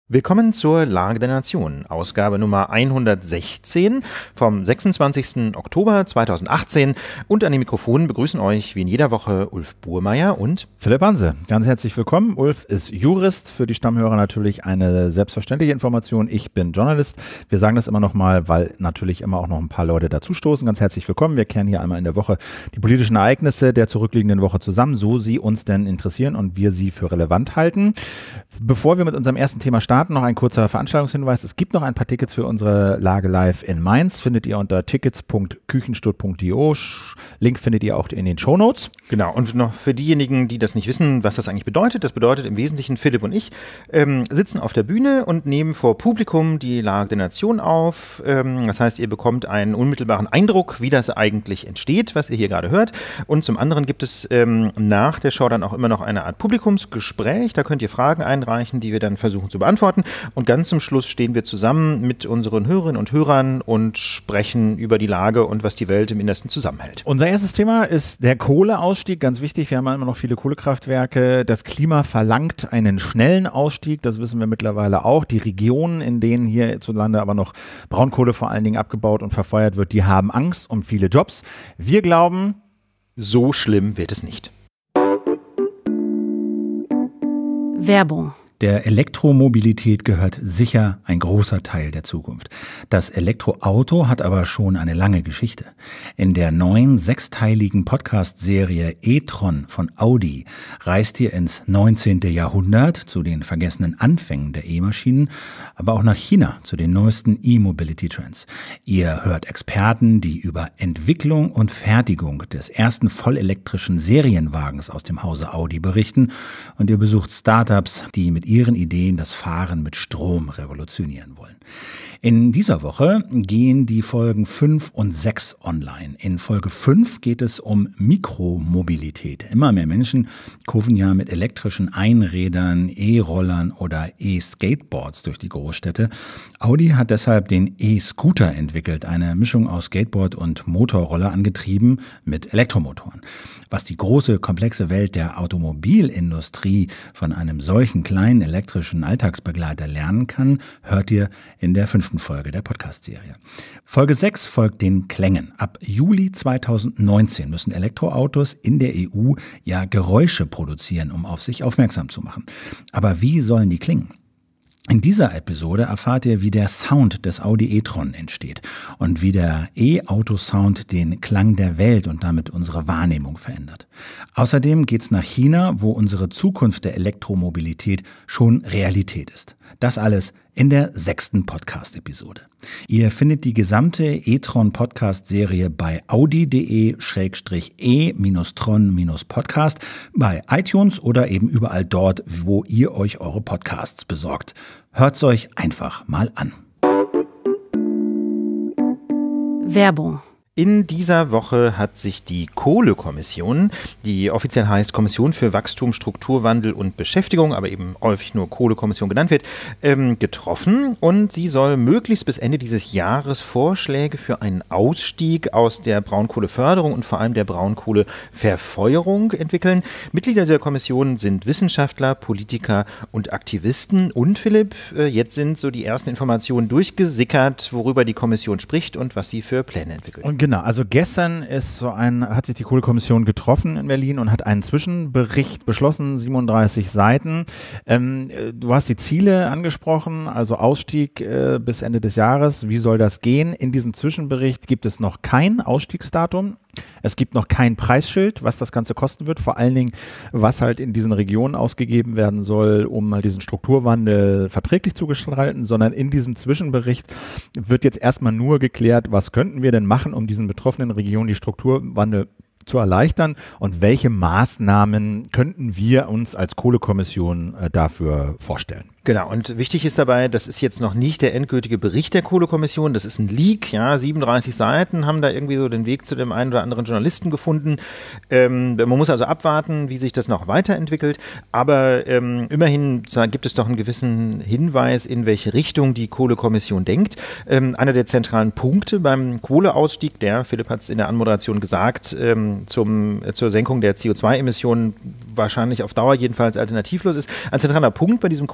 Willkommen zur Lage der Nation, Ausgabe Nummer 116 vom 26. Oktober 2018. Und an den Mikrofonen begrüßen euch wie in jeder Woche Ulf Burmeier und Philipp Hanse. Ganz herzlich willkommen. Ulf ist Jurist, für die Stammhörer natürlich eine selbstverständliche Information. Ich bin Journalist. Wir sagen das immer noch mal, weil natürlich immer auch noch ein paar Leute dazustoßen. Ganz herzlich willkommen. Wir kehren hier einmal in der Woche die politischen Ereignisse der zurückliegenden Woche zusammen, so sie uns denn interessieren und wir sie für relevant halten. Bevor wir mit unserem ersten Thema starten, noch ein kurzer Veranstaltungshinweis. Es gibt noch ein paar Tickets für unsere Lage live in Mainz. Findet ihr unter tickets.küchenstutt.io. Link findet ihr auch in den Shownotes. Genau, und noch für diejenigen, die das nicht wissen, was das eigentlich bedeutet. Das bedeutet im Wesentlichen, Philipp und ich sitzen auf der Bühne und nehmen vor Publikum die Lage der Nation auf. Das heißt, ihr bekommt einen unmittelbaren Eindruck, wie das eigentlich entsteht, was ihr hier gerade hört. Und zum anderen gibt es nach der Show dann auch immer noch eine Art Publikumsgespräch. Da könnt ihr Fragen einreichen, die wir dann versuchen zu beantworten. Und ganz zum Schluss stehen wir zusammen mit unseren Hörerinnen und Hörern und sprechen über die Lage und was die Welt im Innersten zusammenhält. Unser erstes Thema ist der Kohleausstieg. Ganz wichtig, wir haben immer noch viele Kohlekraftwerke. Das Klima verlangt einen schnellen Ausstieg, das wissen wir mittlerweile auch. Die Regionen, in denen hierzulande aber noch Braunkohle vor allen Dingen abgebaut und verfeuert wird, die haben Angst um viele Jobs. Wir glauben, so schlimm wird es nicht. Werbung. Der Elektromobilität gehört sicher ein großer Teil der Zukunft. Das Elektroauto hat aber schon eine lange Geschichte. In der neuen sechsteiligen Podcast-Serie e-tron von Audi reist ihr ins 19. Jahrhundert zu den vergessenen Anfängen der E-Maschinen, aber auch nach China zu den neuesten E-Mobility-Trends. Ihr hört Experten, die über Entwicklung und Fertigung des ersten vollelektrischen Serienwagens aus dem Hause Audi berichten und ihr besucht Startups, die mit ihren Ideen das Fahren mit Strom revolutionieren wollen. In dieser Woche gehen die Folgen 5 und 6 online. In Folge 5 geht es um Mikromobilität. Immer mehr Menschen kurven ja mit elektrischen Einrädern, E-Rollern oder E-Skateboards durch die Großstädte. Audi hat deshalb den E-Scooter entwickelt, eine Mischung aus Skateboard und Motorroller angetrieben mit Elektromotoren. Was die große, komplexe Welt der Automobilindustrie von einem solchen kleinen elektrischen Alltagsbegleiter lernen kann, hört ihr in der 5. Folge der Podcast-Serie. Folge 6 folgt den Klängen. Ab Juli 2019 müssen Elektroautos in der EU ja Geräusche produzieren, um auf sich aufmerksam zu machen. Aber wie sollen die klingen? In dieser Episode erfahrt ihr, wie der Sound des Audi e-tron entsteht und wie der E-Auto-Sound den Klang der Welt und damit unsere Wahrnehmung verändert. Außerdem geht's nach China, wo unsere Zukunft der Elektromobilität schon Realität ist. Das alles in der 6. Podcast-Episode. Ihr findet die gesamte e-tron-Podcast-Serie bei audi.de/e-tron-podcast, bei iTunes oder eben überall dort, wo ihr euch eure Podcasts besorgt. Hört's euch einfach mal an. Werbung. In dieser Woche hat sich die Kohlekommission, die offiziell heißt Kommission für Wachstum, Strukturwandel und Beschäftigung, aber eben häufig nur Kohlekommission genannt wird, getroffen und sie soll möglichst bis Ende dieses Jahres Vorschläge für einen Ausstieg aus der Braunkohleförderung und vor allem der Braunkohleverfeuerung entwickeln. Mitglieder dieser Kommission sind Wissenschaftler, Politiker und Aktivisten. Und Philipp, jetzt sind so die ersten Informationen durchgesickert, worüber die Kommission spricht und was sie für Pläne entwickelt. Genau, also gestern hat sich die Kohlekommission getroffen in Berlin und hat einen Zwischenbericht beschlossen, 37 Seiten. Du hast die Ziele angesprochen, also Ausstieg bis Ende des Jahres. Wie soll das gehen? In diesem Zwischenbericht gibt es noch kein Ausstiegsdatum. Es gibt noch kein Preisschild, was das Ganze kosten wird, vor allen Dingen, was halt in diesen Regionen ausgegeben werden soll, um mal diesen Strukturwandel verträglich zu gestalten, sondern in diesem Zwischenbericht wird jetzt erstmal nur geklärt, was könnten wir denn machen, um diesen betroffenen Regionen die Strukturwandel zu erleichtern und welche Maßnahmen könnten wir uns als Kohlekommission dafür vorstellen. Genau, und wichtig ist dabei, das ist jetzt noch nicht der endgültige Bericht der Kohlekommission, das ist ein Leak, ja, 37 Seiten haben da irgendwie so den Weg zu dem einen oder anderen Journalisten gefunden. Man muss also abwarten, wie sich das noch weiterentwickelt, aber immerhin gibt es doch einen gewissen Hinweis, in welche Richtung die Kohlekommission denkt. Einer der zentralen Punkte beim Kohleausstieg, der, Philipp hat es in der Anmoderation gesagt, zur Senkung der CO2-Emissionen wahrscheinlich auf Dauer jedenfalls alternativlos ist. Ein zentraler Punkt bei diesem Kohleausstieg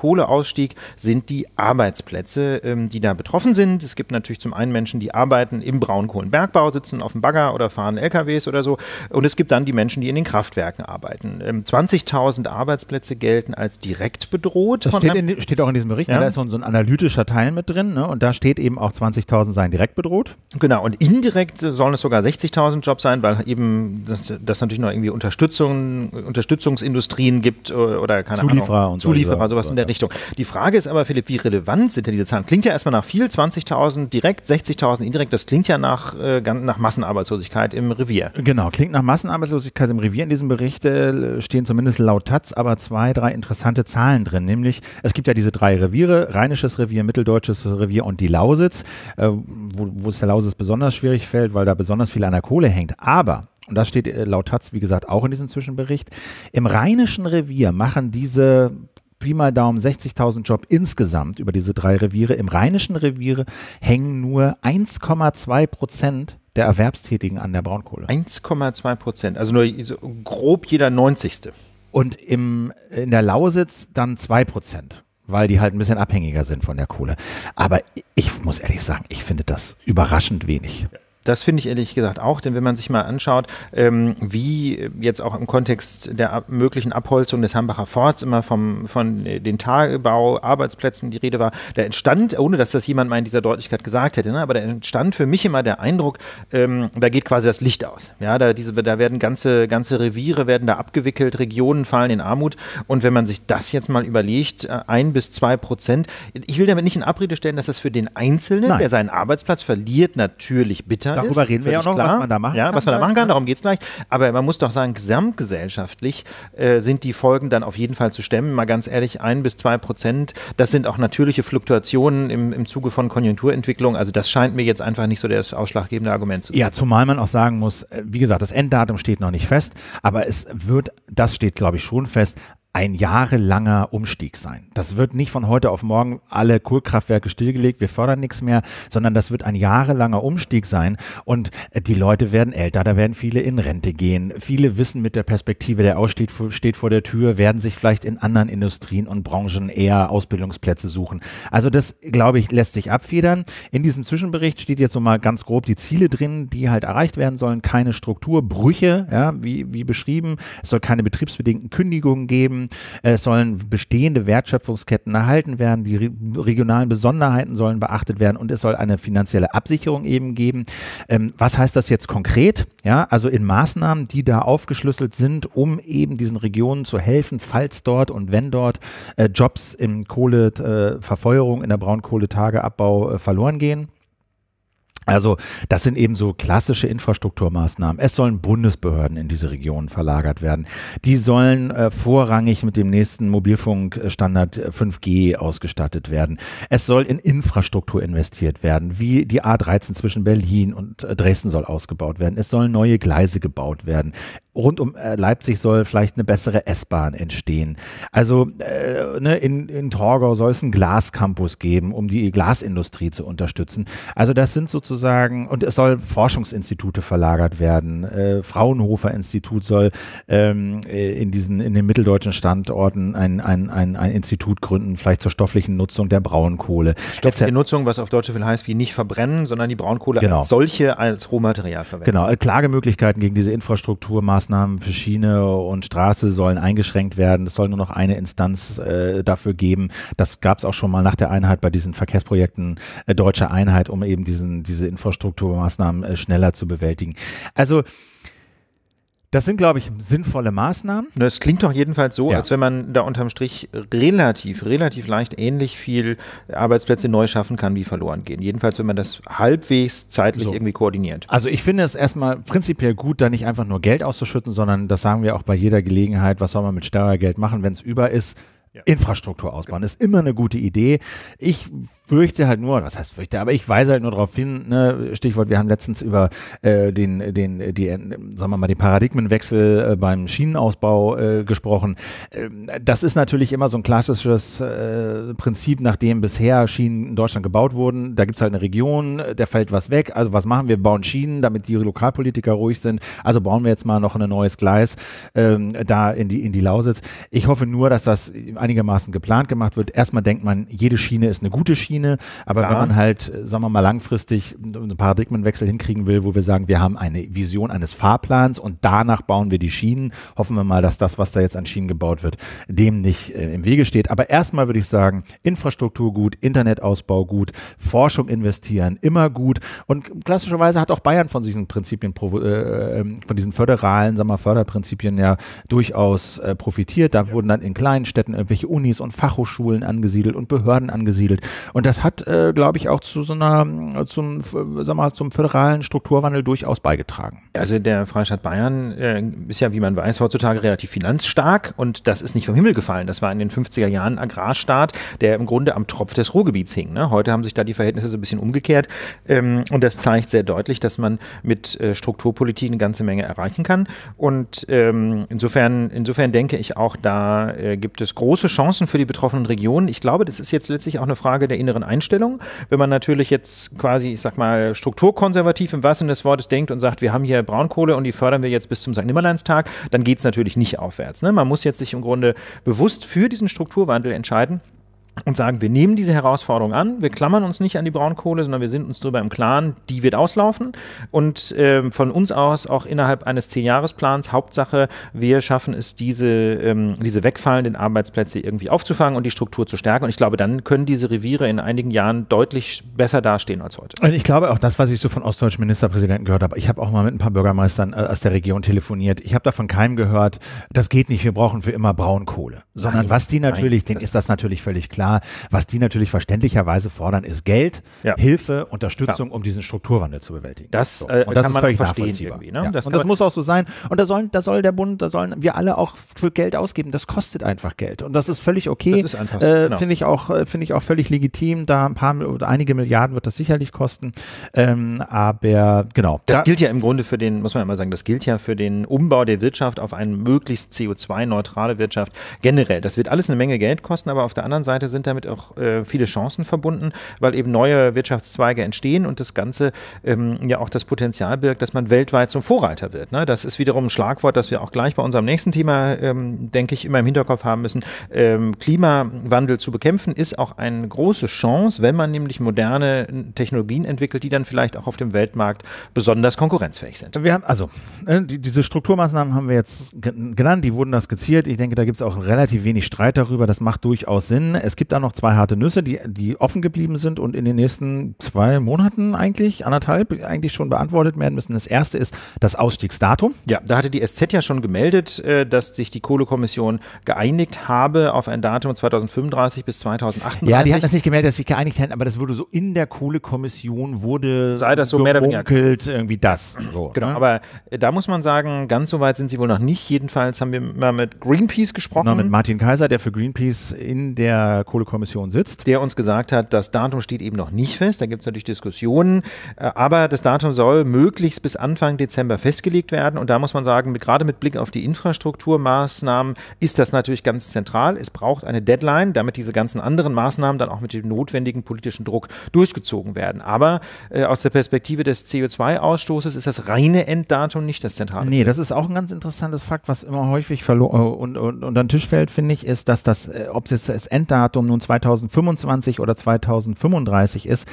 Ausstieg sind die Arbeitsplätze, die da betroffen sind. Es gibt natürlich zum einen Menschen, die arbeiten im Braunkohlenbergbau, sitzen auf dem Bagger oder fahren LKWs oder so. Und es gibt dann die Menschen, die in den Kraftwerken arbeiten. 20.000 Arbeitsplätze gelten als direkt bedroht. Das steht auch in diesem Bericht. Ja. Da ist so ein analytischer Teil mit drin, ne? Und da steht eben auch 20.000 seien direkt bedroht. Genau, und indirekt sollen es sogar 60.000 Jobs sein, weil eben das natürlich noch irgendwie Unterstützungsindustrien gibt oder keine Ahnung. Zulieferer, sowas in der Richtung. Die Frage ist aber, Philipp, wie relevant sind denn diese Zahlen? Klingt ja erstmal nach viel, 20.000 direkt, 60.000 indirekt, das klingt ja nach Massenarbeitslosigkeit im Revier. Genau, klingt nach Massenarbeitslosigkeit im Revier. In diesem Bericht stehen zumindest laut Taz aber 2, 3 interessante Zahlen drin, nämlich es gibt ja diese 3 Reviere, Rheinisches Revier, Mitteldeutsches Revier und die Lausitz, wo es der Lausitz besonders schwierig fällt, weil da besonders viel an der Kohle hängt. Aber, und das steht laut Taz, wie gesagt, auch in diesem Zwischenbericht, im Rheinischen Revier machen diese Pi mal Daumen 60.000 Job insgesamt über diese 3 Reviere. Im Rheinischen Revier hängen nur 1,2% der Erwerbstätigen an der Braunkohle. 1,2%, also nur so grob jeder 90. Und in der Lausitz dann 2%, weil die halt ein bisschen abhängiger sind von der Kohle. Aber ich muss ehrlich sagen, ich finde das überraschend wenig. Das finde ich ehrlich gesagt auch, denn wenn man sich mal anschaut, wie jetzt auch im Kontext der möglichen Abholzung des Hambacher Forsts immer von den Tagebau-Arbeitsplätzen die Rede war, da entstand, ohne dass das jemand mal in dieser Deutlichkeit gesagt hätte, ne, aber da entstand für mich immer der Eindruck, da geht quasi das Licht aus. Ja, da werden ganze Reviere werden da abgewickelt, Regionen fallen in Armut, und wenn man sich das jetzt mal überlegt, 1-2%, ich will damit nicht in Abrede stellen, dass das für den Einzelnen, der seinen Arbeitsplatz verliert, natürlich bitter Darüber ist, reden wir ja auch noch, klar. was man da machen kann. Was man da machen kann, darum geht es gleich. Aber man muss doch sagen, gesamtgesellschaftlich sind die Folgen dann auf jeden Fall zu stemmen. Mal ganz ehrlich, 1-2%, das sind auch natürliche Fluktuationen im Zuge von Konjunkturentwicklung. Also das scheint mir jetzt einfach nicht so das ausschlaggebende Argument zu sein. Ja, zumal man auch sagen muss, wie gesagt, das Enddatum steht noch nicht fest, aber das steht, glaube ich, schon fest, ein jahrelanger Umstieg sein. Das wird nicht von heute auf morgen alle Kohlekraftwerke stillgelegt, wir fördern nichts mehr, sondern das wird ein jahrelanger Umstieg sein, und die Leute werden älter, da werden viele in Rente gehen. Viele wissen mit der Perspektive, der Ausstieg steht vor der Tür, werden sich vielleicht in anderen Industrien und Branchen eher Ausbildungsplätze suchen. Also das, glaube ich, lässt sich abfedern. In diesem Zwischenbericht steht jetzt so mal ganz grob die Ziele drin, die halt erreicht werden sollen. Keine Strukturbrüche, ja, wie beschrieben. Es soll keine betriebsbedingten Kündigungen geben. Es sollen bestehende Wertschöpfungsketten erhalten werden, die regionalen Besonderheiten sollen beachtet werden, und es soll eine finanzielle Absicherung eben geben. Was heißt das jetzt konkret? Ja, also in Maßnahmen, die da aufgeschlüsselt sind, um eben diesen Regionen zu helfen, falls dort und wenn dort Jobs im Kohleverfeuerung, in der Braunkohletageabbau verloren gehen. Also das sind eben so klassische Infrastrukturmaßnahmen. Es sollen Bundesbehörden in diese Regionen verlagert werden. Die sollen vorrangig mit dem nächsten Mobilfunkstandard 5G ausgestattet werden. Es soll in Infrastruktur investiert werden, wie die A13 zwischen Berlin und Dresden soll ausgebaut werden. Es sollen neue Gleise gebaut werden. Rund um Leipzig soll vielleicht eine bessere S-Bahn entstehen. Also in Torgau soll es einen Glascampus geben, um die Glasindustrie zu unterstützen. Also das sind sozusagen, und es soll Forschungsinstitute verlagert werden. Fraunhofer-Institut soll in den mitteldeutschen Standorten ein Institut gründen, vielleicht zur stofflichen Nutzung der Braunkohle. Stoffliche Nutzung, was auf Deutsch so viel heißt wie nicht verbrennen, sondern die Braunkohle als solche als Rohmaterial verwenden. Genau, Klagemöglichkeiten gegen diese Infrastrukturmaßnahmen für Schiene und Straße sollen eingeschränkt werden. Es soll nur noch eine Instanz dafür geben. Das gab es auch schon mal nach der Einheit bei diesen Verkehrsprojekten Deutsche Einheit, um eben diese Infrastrukturmaßnahmen schneller zu bewältigen. Also das sind, glaube ich, sinnvolle Maßnahmen. Es klingt doch jedenfalls so, als wenn man da unterm Strich relativ leicht ähnlich viel Arbeitsplätze neu schaffen kann, wie verloren gehen. Jedenfalls, wenn man das halbwegs zeitlich irgendwie koordiniert. Also ich finde es erstmal prinzipiell gut, da nicht einfach nur Geld auszuschütten, sondern das sagen wir auch bei jeder Gelegenheit, was soll man mit Steuergeld machen, wenn es über ist. Infrastruktur ausbauen ist immer eine gute Idee. Ich fürchte halt nur, was heißt fürchte, aber ich weise halt nur darauf hin, ne, Stichwort, wir haben letztens über den Paradigmenwechsel beim Schienenausbau gesprochen. Das ist natürlich immer so ein klassisches Prinzip, nachdem bisher Schienen in Deutschland gebaut wurden. Da gibt es halt eine Region, da fällt was weg. Also was machen wir? Bauen Schienen, damit die Lokalpolitiker ruhig sind. Also bauen wir jetzt mal noch ein neues Gleis da in die Lausitz. Ich hoffe nur, dass das einigermaßen geplant gemacht wird. Erstmal denkt man, jede Schiene ist eine gute Schiene, aber wenn man halt, sagen wir mal, langfristig einen Paradigmenwechsel hinkriegen will, wo wir sagen, wir haben eine Vision eines Fahrplans und danach bauen wir die Schienen, hoffen wir mal, dass das, was da jetzt an Schienen gebaut wird, dem nicht im Wege steht. Aber erstmal würde ich sagen, Infrastruktur gut, Internetausbau gut, Forschung investieren, immer gut. Und klassischerweise hat auch Bayern von diesen Prinzipien, von diesen föderalen, sagen wir mal, Förderprinzipien ja durchaus profitiert. Da wurden dann in kleinen Städten irgendwelche Unis und Fachhochschulen angesiedelt und Behörden angesiedelt. Und das hat, glaube ich, auch zum föderalen Strukturwandel durchaus beigetragen. Also der Freistaat Bayern ist ja, wie man weiß, heutzutage relativ finanzstark und das ist nicht vom Himmel gefallen. Das war in den 50er Jahren ein Agrarstaat, der im Grunde am Tropf des Ruhrgebiets hing. Ne? Heute haben sich da die Verhältnisse so ein bisschen umgekehrt und das zeigt sehr deutlich, dass man mit Strukturpolitik eine ganze Menge erreichen kann und insofern denke ich auch, da gibt es große Chancen für die betroffenen Regionen. Ich glaube, das ist jetzt letztlich auch eine Frage der inneren Einstellung. Wenn man natürlich jetzt quasi, ich sag mal, strukturkonservativ im wahrsten Sinne des Wortes denkt und sagt, wir haben hier Braunkohle und die fördern wir jetzt bis zum St. Nimmerleinstag, dann geht es natürlich nicht aufwärts. Ne? Man muss jetzt sich im Grunde bewusst für diesen Strukturwandel entscheiden und sagen, wir nehmen diese Herausforderung an, wir klammern uns nicht an die Braunkohle, sondern wir sind uns darüber im Klaren, die wird auslaufen und von uns aus auch innerhalb eines 10-Jahres-Plans, Hauptsache, wir schaffen es, diese wegfallenden Arbeitsplätze irgendwie aufzufangen und die Struktur zu stärken und ich glaube, dann können diese Reviere in einigen Jahren deutlich besser dastehen als heute. Und ich glaube auch das, was ich so von ostdeutschen Ministerpräsidenten gehört habe, ich habe auch mal mit ein paar Bürgermeistern aus der Region telefoniert, ich habe da von keinem gehört, das geht nicht, wir brauchen für immer Braunkohle, sondern was die natürlich, denen ist das natürlich völlig klar. Was die natürlich verständlicherweise fordern, ist Geld, Hilfe, Unterstützung, um diesen Strukturwandel zu bewältigen. Das kann man völlig verstehen irgendwie. Ne? Ja. Das muss auch so sein. Und da soll der Bund, da sollen wir alle auch für Geld ausgeben. Das kostet einfach Geld. Und das ist völlig okay. Das ist einfach so, genau. Finde ich auch völlig legitim. Da einige Milliarden wird das sicherlich kosten. Aber genau. Das gilt ja im Grunde muss man ja mal sagen, das gilt ja für den Umbau der Wirtschaft auf eine möglichst CO2-neutrale Wirtschaft generell. Das wird alles eine Menge Geld kosten, aber auf der anderen Seite sind damit auch viele Chancen verbunden, weil eben neue Wirtschaftszweige entstehen und das Ganze ja auch das Potenzial birgt, dass man weltweit zum Vorreiter wird. Ne? Das ist wiederum ein Schlagwort, das wir auch gleich bei unserem nächsten Thema, denke ich, immer im Hinterkopf haben müssen. Klimawandel zu bekämpfen ist auch eine große Chance, wenn man nämlich moderne Technologien entwickelt, die dann vielleicht auch auf dem Weltmarkt besonders konkurrenzfähig sind. Wir haben diese Strukturmaßnahmen haben wir jetzt genannt, die wurden da skizziert. Ich denke, da gibt es auch relativ wenig Streit darüber. Das macht durchaus Sinn. Es gibt da noch 2 harte Nüsse, die offen geblieben sind und in den nächsten 2 Monaten anderthalb schon beantwortet werden müssen. Das erste ist das Ausstiegsdatum. Ja, da hatte die SZ ja schon gemeldet, dass sich die Kohlekommission geeinigt habe auf ein Datum 2035 bis 2038. Ja, die hat das nicht gemeldet, dass sie sich geeinigt hätten, aber das wurde so in der Kohlekommission sei das so mehr oder weniger irgendwie das. So, genau, ne? Aber da muss man sagen, ganz so weit sind sie wohl noch nicht. Jedenfalls haben wir mal mit Greenpeace gesprochen. Genau, mit Martin Kaiser, der für Greenpeace in der Kohlekommission sitzt. Der uns gesagt hat, das Datum steht eben noch nicht fest, da gibt es natürlich Diskussionen, aber das Datum soll möglichst bis Anfang Dezember festgelegt werden und da muss man sagen, gerade mit Blick auf die Infrastrukturmaßnahmen ist das natürlich ganz zentral. Es braucht eine Deadline, damit diese ganzen anderen Maßnahmen dann auch mit dem notwendigen politischen Druck durchgezogen werden. Aber aus der Perspektive des CO2-Ausstoßes ist das reine Enddatum nicht das zentrale. Nee, das ist auch ein ganz interessantes Fakt, was immer häufig unter den Tisch fällt, finde ich, ist, dass ob es jetzt das Enddatum nun 2025 oder 2035 ist,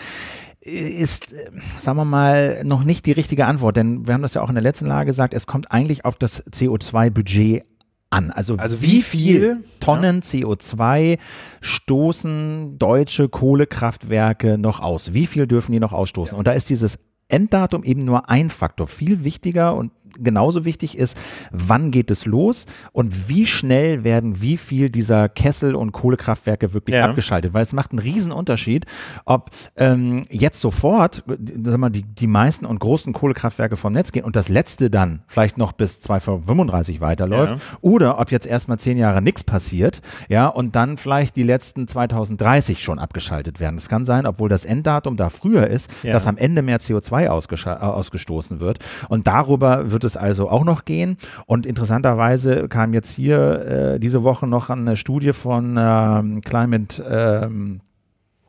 sagen wir mal, noch nicht die richtige Antwort, denn wir haben das ja auch in der letzten Lage gesagt, es kommt eigentlich auf das CO2-Budget an. Also wie viel Tonnen CO2 stoßen deutsche Kohlekraftwerke noch aus? Wie viel dürfen die noch ausstoßen? Ja. Und da ist dieses Enddatum eben nur ein Faktor. Viel wichtiger und genauso wichtig ist, wann geht es los und wie schnell werden wie viel dieser Kessel- und Kohlekraftwerke wirklich abgeschaltet, weil es macht einen riesen Unterschied, ob jetzt sofort die meisten und großen Kohlekraftwerke vom Netz gehen und das letzte dann vielleicht noch bis 2035 weiterläuft oder ob jetzt erstmal 10 Jahre nichts passiert, und dann vielleicht die letzten 2030 schon abgeschaltet werden. Es kann sein, obwohl das Enddatum da früher ist, dass am Ende mehr CO2 ausgestoßen wird und darüber wird es also auch noch gehen. Und interessanterweise kam jetzt hier diese Woche noch eine Studie von Climate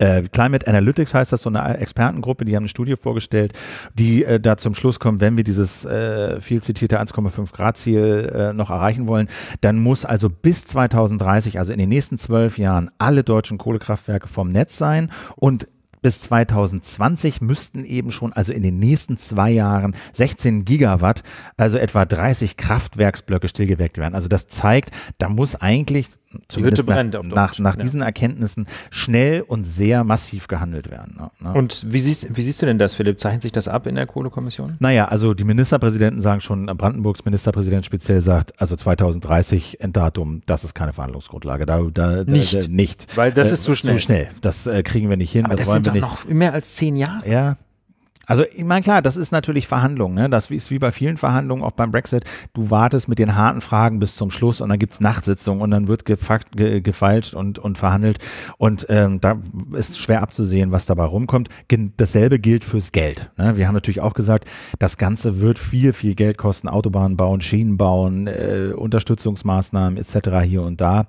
Climate Analytics heißt das, so eine Expertengruppe, die haben eine Studie vorgestellt, die da zum Schluss kommt, wenn wir dieses viel zitierte 1,5 Grad Ziel noch erreichen wollen, dann muss also bis 2030, also in den nächsten 12 Jahren, alle deutschen Kohlekraftwerke vom Netz sein und bis 2020 müssten eben schon, also in den nächsten 2 Jahren, 16 Gigawatt, also etwa 30 Kraftwerksblöcke stillgelegt werden. Also das zeigt, da muss eigentlich zumindest nach diesen Erkenntnissen schnell und sehr massiv gehandelt werden. Ne? Und wie siehst du denn das, Philipp? Zeichnet sich das ab in der Kohlekommission? Naja, also die Ministerpräsidenten sagen schon, Brandenburgs Ministerpräsident speziell sagt, also 2030 Enddatum, das ist keine Verhandlungsgrundlage. Nicht. Weil das ist zu schnell. Zu schnell. Das kriegen wir nicht hin. Aber das sind doch noch mehr als 10 Jahre. Ja. Also ich meine, klar, das ist natürlich Verhandlungen, ne? Das ist wie bei vielen Verhandlungen, auch beim Brexit. Du wartest mit den harten Fragen bis zum Schluss und dann gibt's Nachtsitzungen und dann wird gefeilscht und verhandelt und da ist schwer abzusehen, was dabei rumkommt. Dasselbe gilt fürs Geld, ne? Wir haben natürlich auch gesagt, das Ganze wird viel, viel Geld kosten, Autobahnen bauen, Schienen bauen, Unterstützungsmaßnahmen etc. hier und da.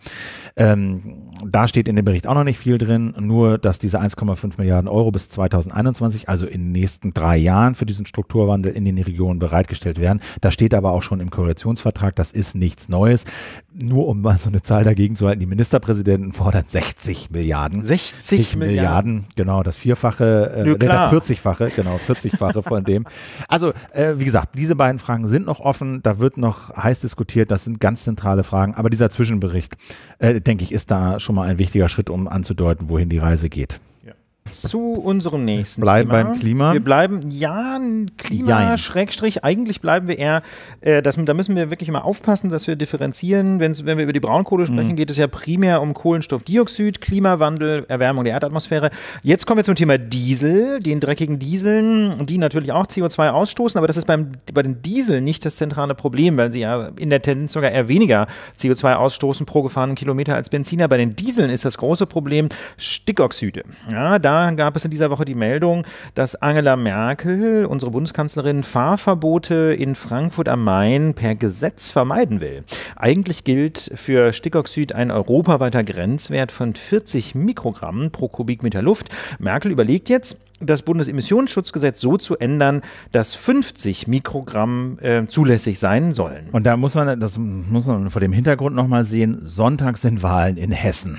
Da steht in dem Bericht auch noch nicht viel drin, nur dass diese 1,5 Milliarden Euro bis 2021, also in den nächsten 3 Jahren für diesen Strukturwandel in den Regionen bereitgestellt werden. Das steht aber auch schon im Koalitionsvertrag, das ist nichts Neues. Nur um mal so eine Zahl dagegen zu halten, die Ministerpräsidenten fordern 60 Milliarden. 60 Milliarden? Genau, das Vierfache, das 40-fache von dem. Also, wie gesagt, diese beiden Fragen sind noch offen, da wird noch heiß diskutiert, das sind ganz zentrale Fragen, aber dieser Zwischenbericht, denke ich, ist da schon mal ein wichtiger Schritt, um anzudeuten, wohin die Reise geht. Ja. Zu unserem nächsten Thema. Beim Klima. Wir bleiben, Klima-Schrägstrich, eigentlich bleiben wir eher, da müssen wir wirklich immer aufpassen, dass wir differenzieren. Wenn wir über die Braunkohle sprechen, geht es ja primär um Kohlenstoffdioxid, Klimawandel, Erwärmung der Erdatmosphäre. Jetzt kommen wir zum Thema Diesel, den dreckigen Dieseln, die natürlich auch CO2 ausstoßen, aber das ist bei den Dieseln nicht das zentrale Problem, weil sie ja in der Tendenz sogar eher weniger CO2 ausstoßen pro gefahrenen Kilometer als Benziner. Bei den Dieseln ist das große Problem Stickoxide. Ja, da gab es in dieser Woche die Meldung, dass Angela Merkel, unsere Bundeskanzlerin, Fahrverbote in Frankfurt am Main per Gesetz vermeiden will. Eigentlich gilt für Stickoxid ein europaweiter Grenzwert von 40 Mikrogramm pro Kubikmeter Luft. Merkel überlegt jetzt, das Bundesemissionsschutzgesetz so zu ändern, dass 50 Mikrogramm zulässig sein sollen. Und das muss man vor dem Hintergrund nochmal sehen, Sonntag sind Wahlen in Hessen.